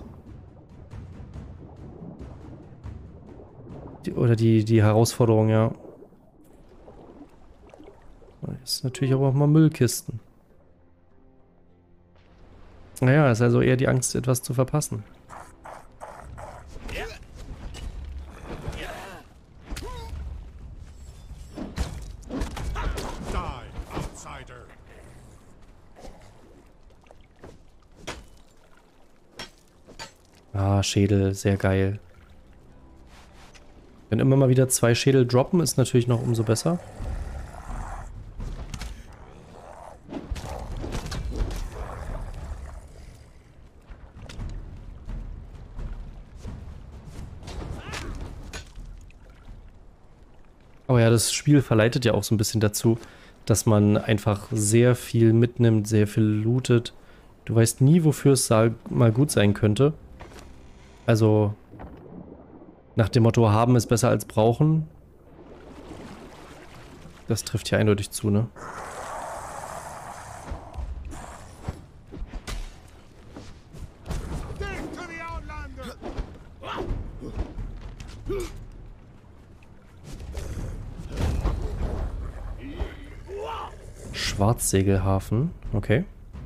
Die Herausforderung, ja. Das ist natürlich aber auch mal Müllkisten. Naja, ist also eher die Angst, etwas zu verpassen. Ah, Schädel, sehr geil. Wenn immer mal wieder 2 Schädel droppen, ist natürlich noch umso besser. Aber ja, das Spiel verleitet ja auch so ein bisschen dazu, dass man einfach sehr viel mitnimmt, sehr viel lootet. Du weißt nie, wofür es mal gut sein könnte. Also... Nach dem Motto, haben ist besser als brauchen. Das trifft hier eindeutig zu, ne? Schwarzsegelhafen, okay.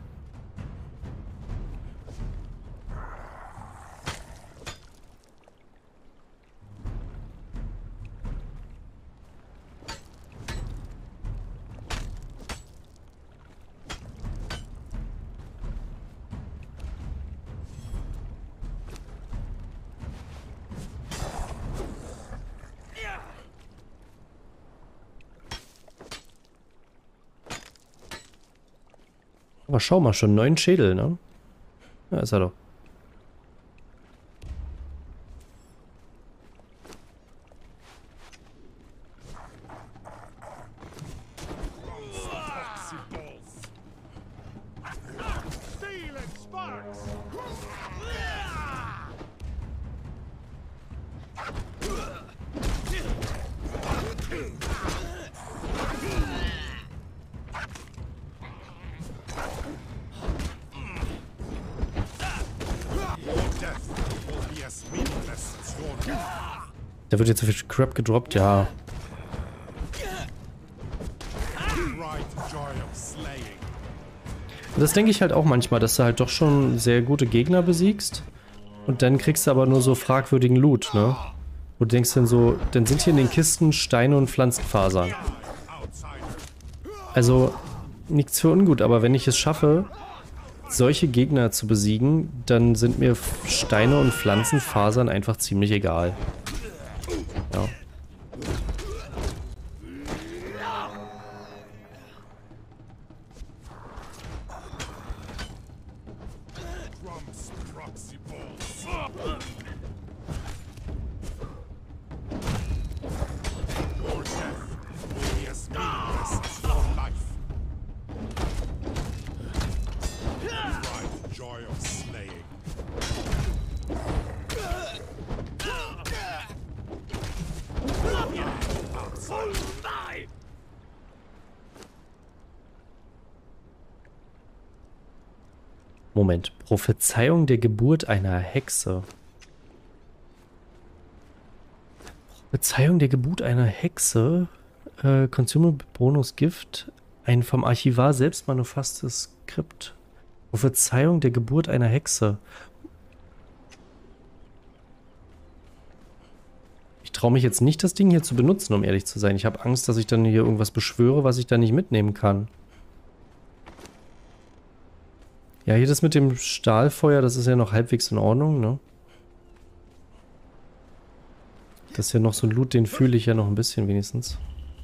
Aber schau mal, schon 9 Schädel, ne? Ja, ist er doch. Da wird jetzt so viel Crap gedroppt, ja. Das denke ich halt auch manchmal, dass du halt doch schon sehr gute Gegner besiegst. Und dann kriegst du aber nur so fragwürdigen Loot, ne? Und du denkst dann so, dann sind hier in den Kisten Steine und Pflanzenfasern. Also, nichts für ungut, aber wenn ich es schaffe, solche Gegner zu besiegen, dann sind mir Steine und Pflanzenfasern einfach ziemlich egal. Ja. Moment. Prophezeiung der Geburt einer Hexe. Prophezeiung der Geburt einer Hexe. Consumable Bonus Gift. Ein vom Archivar selbst manufasstes Skript. Prophezeiung der Geburt einer Hexe. Ich traue mich jetzt nicht, das Ding hier zu benutzen, um ehrlich zu sein. Ich habe Angst, dass ich dann hier irgendwas beschwöre, was ich dann nicht mitnehmen kann. Ja, hier das mit dem Stahlfeuer, das ist ja noch halbwegs in Ordnung, ne? Das ist ja noch so ein Loot, den fühle ich ja noch ein bisschen wenigstens.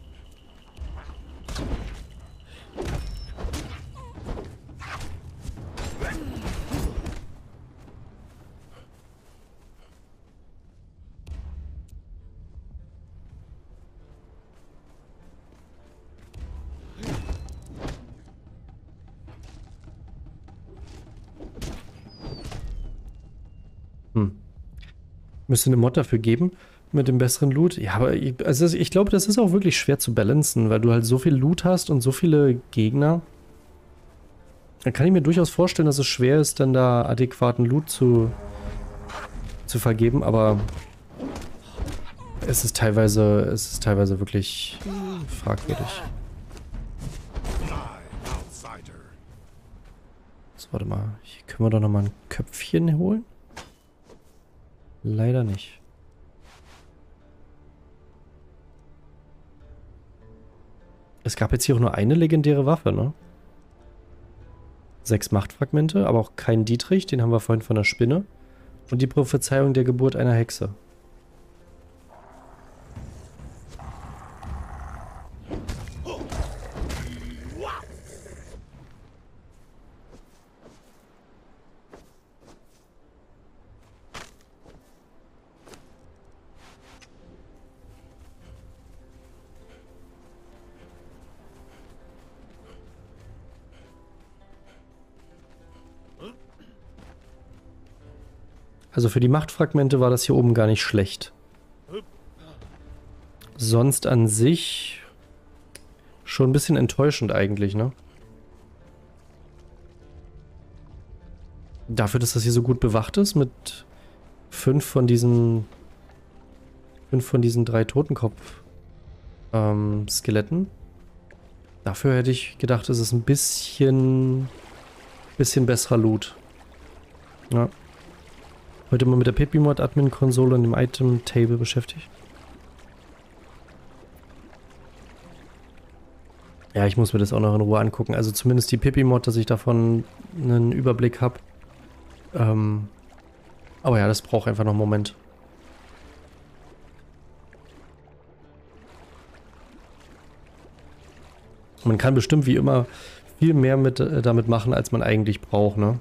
Müsste eine Mod dafür geben, mit dem besseren Loot. Ja, aber ich glaube, das ist auch wirklich schwer zu balancen, weil du halt so viel Loot hast und so viele Gegner. Da kann ich mir durchaus vorstellen, dass es schwer ist, dann da adäquaten Loot zu vergeben, aber es ist teilweise wirklich fragwürdig. So, warte mal. Hier können wir doch nochmal ein Köpfchen holen. Leider nicht. Es gab jetzt hier auch nur eine legendäre Waffe, ne? 6 Machtfragmente, aber auch kein Dietrich, den haben wir vorhin von der Spinne. Und die Prophezeiung der Geburt einer Hexe. Also für die Machtfragmente war das hier oben gar nicht schlecht. Sonst an sich schon ein bisschen enttäuschend eigentlich, ne? Dafür, dass das hier so gut bewacht ist mit 5 von diesen 3 Totenkopf-Skeletten. Dafür hätte ich gedacht, es ist ein bisschen besserer Loot. Ja. Heute mal mit der Pipimod Admin-Konsole und dem Item-Table beschäftigt. Ja, ich muss mir das auch noch in Ruhe angucken. Also zumindest die Pipimod, dass ich davon einen Überblick habe. Aber ja, das braucht einfach noch einen Moment. Man kann bestimmt wie immer viel mehr damit machen, als man eigentlich braucht, ne?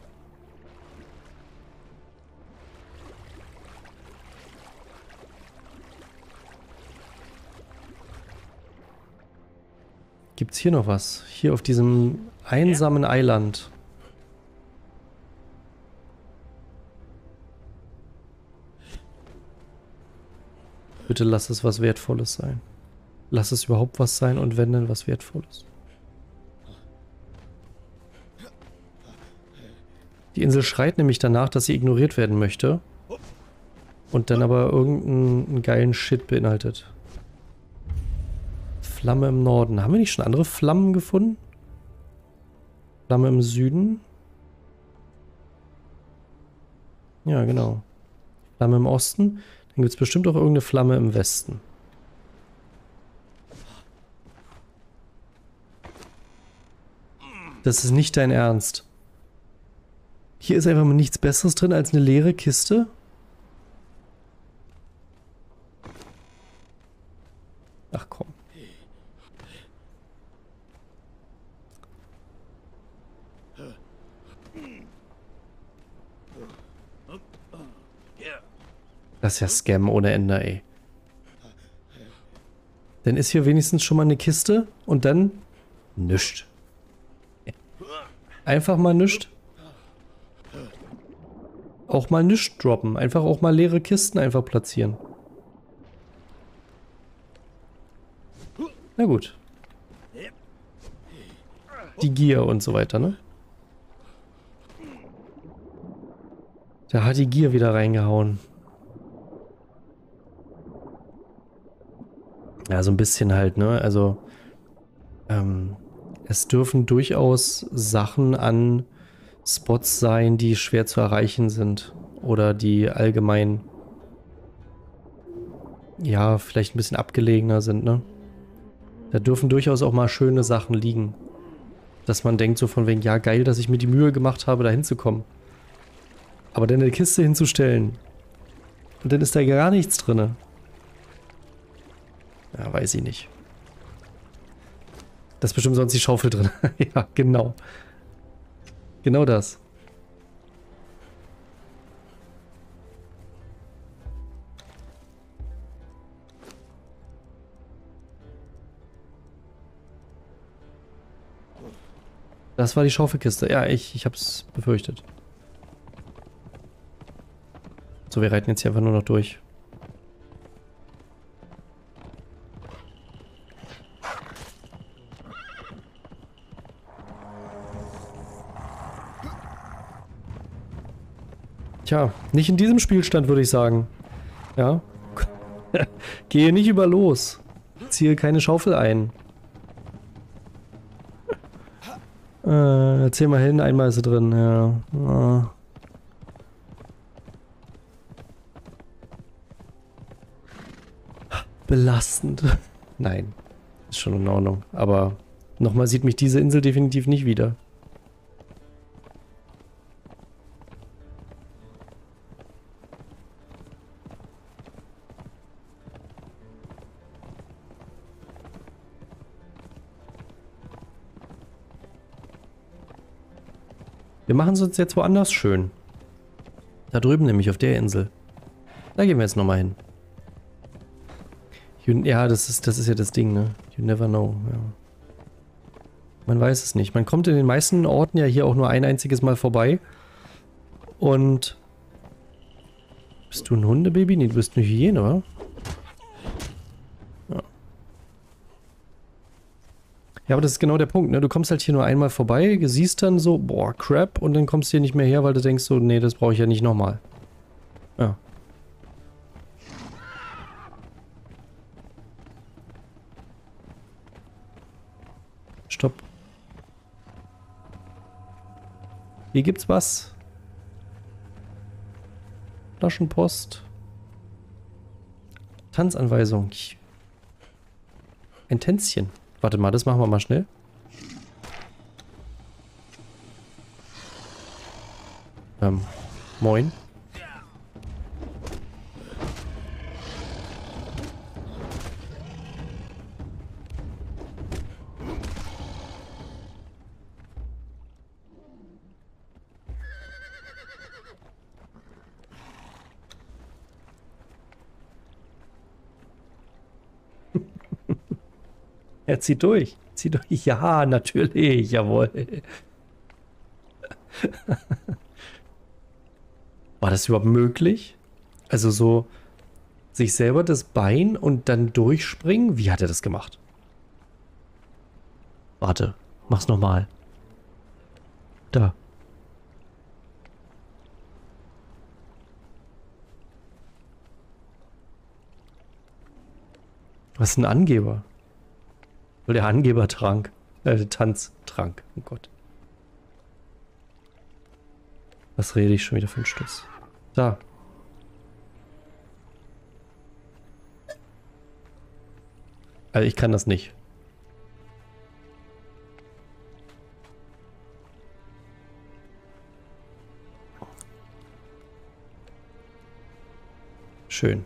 Gibt's hier noch was? Hier auf diesem einsamen Eiland. Bitte lass es was Wertvolles sein. Lass es überhaupt was sein und wenn dann was Wertvolles. Die Insel schreit nämlich danach, dass sie ignoriert werden möchte. Und dann aber irgendeinen geilen Shit beinhaltet. Flamme im Norden. Haben wir nicht schon andere Flammen gefunden? Flamme im Süden? Ja, genau. Flamme im Osten. Dann gibt es bestimmt auch irgendeine Flamme im Westen. Das ist nicht dein Ernst. Hier ist einfach mal nichts Besseres drin als eine leere Kiste. Ach komm. Das ist ja Scam ohne Ende, ey. Dann ist hier wenigstens schon mal eine Kiste und dann nichts. Einfach mal nichts. Auch mal nichts droppen. Einfach auch mal leere Kisten einfach platzieren. Na gut. Die Gier und so weiter, ne? Da hat die Gier wieder reingehauen. Ja, so ein bisschen halt, ne? Also, es dürfen durchaus Sachen an Spots sein, die schwer zu erreichen sind. Oder die allgemein, ja, vielleicht ein bisschen abgelegener sind, ne? Da dürfen durchaus auch mal schöne Sachen liegen. Dass man denkt so von wegen, ja geil, dass ich mir die Mühe gemacht habe, da hinzukommen. Aber dann eine Kiste hinzustellen und dann ist da gar nichts drin. Ja, weiß ich nicht. Da ist bestimmt sonst die Schaufel drin. Ja, genau. Genau das. Das war die Schaufelkiste. Ja, ich hab's befürchtet. So, wir reiten jetzt hier einfach nur noch durch. Tja, nicht in diesem Spielstand, würde ich sagen. Ja. Gehe nicht über los. Ziehe keine Schaufel ein. Erzähl mal hin, einmal ist sie drin, ja. Belastend. Nein, ist schon in Ordnung. Aber nochmal sieht mich diese Insel definitiv nicht wieder. Wir machen es uns jetzt woanders schön. Da drüben nämlich, auf der Insel. Da gehen wir jetzt nochmal hin. Ja, das ist ja das Ding, ne? You never know, ja. Man weiß es nicht. Man kommt in den meisten Orten ja hier auch nur ein einziges Mal vorbei. Und... Bist du ein Hundebaby? Nee, du bist eine Hyäne, oder? Ja. Ja, aber das ist genau der Punkt, ne? Du kommst halt hier nur einmal vorbei, siehst dann so, boah, Crap, und dann kommst du hier nicht mehr her, weil du denkst so, nee, das brauche ich ja nicht nochmal. Ja. Stopp. Hier gibt's was. Flaschenpost. Tanzanweisung. Ein Tänzchen. Warte mal, das machen wir mal schnell. Moin. Er zieht durch. Zieht durch. Ja, natürlich. Jawohl. War das überhaupt möglich? Also so sich selber das Bein und dann durchspringen? Wie hat er das gemacht? Warte. Mach's nochmal. Da. Was ist ein Angeber? Der Angebertrank. Tanztrank. Oh Gott. Was rede ich schon wieder für einen Stuss? Da. Also ich kann das nicht. Schön.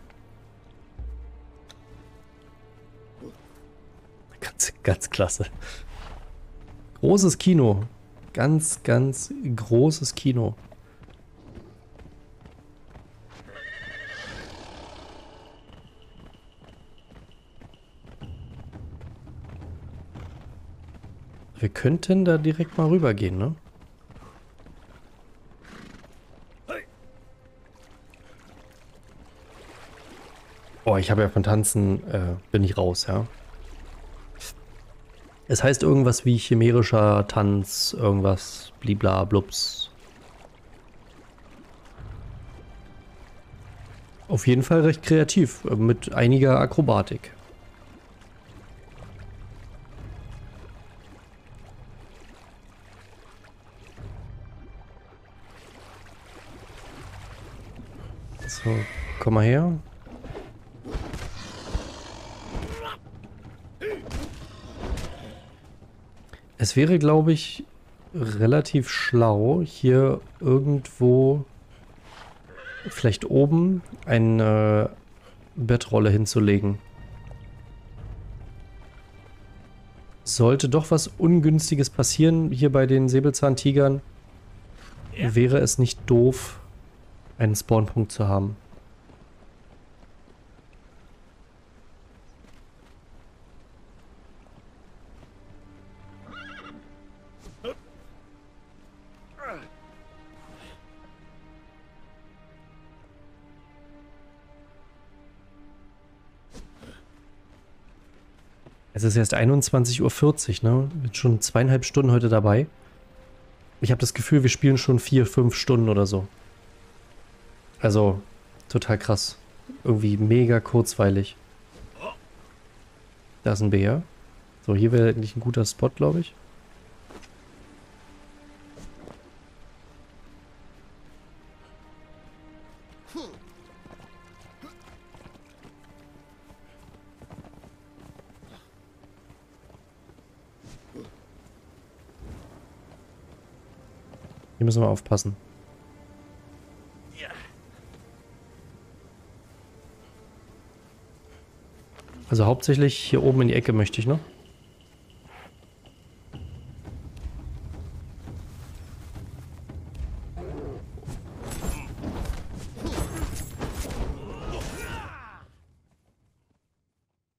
Ganz klasse. Großes Kino. Ganz, ganz großes Kino. Wir könnten da direkt mal rüber gehen, ne? Oh, ich habe ja von Tanzen, bin ich raus, ja. Es heißt irgendwas wie chimärischer Tanz, irgendwas blibla blups. Auf jeden Fall recht kreativ, mit einiger Akrobatik. So, komm mal her. Es wäre, glaube ich, relativ schlau, hier irgendwo vielleicht oben eine Bettrolle hinzulegen. Sollte doch was Ungünstiges passieren hier bei den Säbelzahntigern, wäre es nicht doof, einen Spawnpunkt zu haben. Es ist erst 21:40 Uhr, ne? Bin schon 2,5 Stunden heute dabei. Ich habe das Gefühl, wir spielen schon 4, 5 Stunden oder so. Also, total krass. Irgendwie mega kurzweilig. Da ist ein Bär. So, hier wäre eigentlich ein guter Spot, glaube ich. Hier müssen wir aufpassen. Also hauptsächlich hier oben in die Ecke möchte ich noch.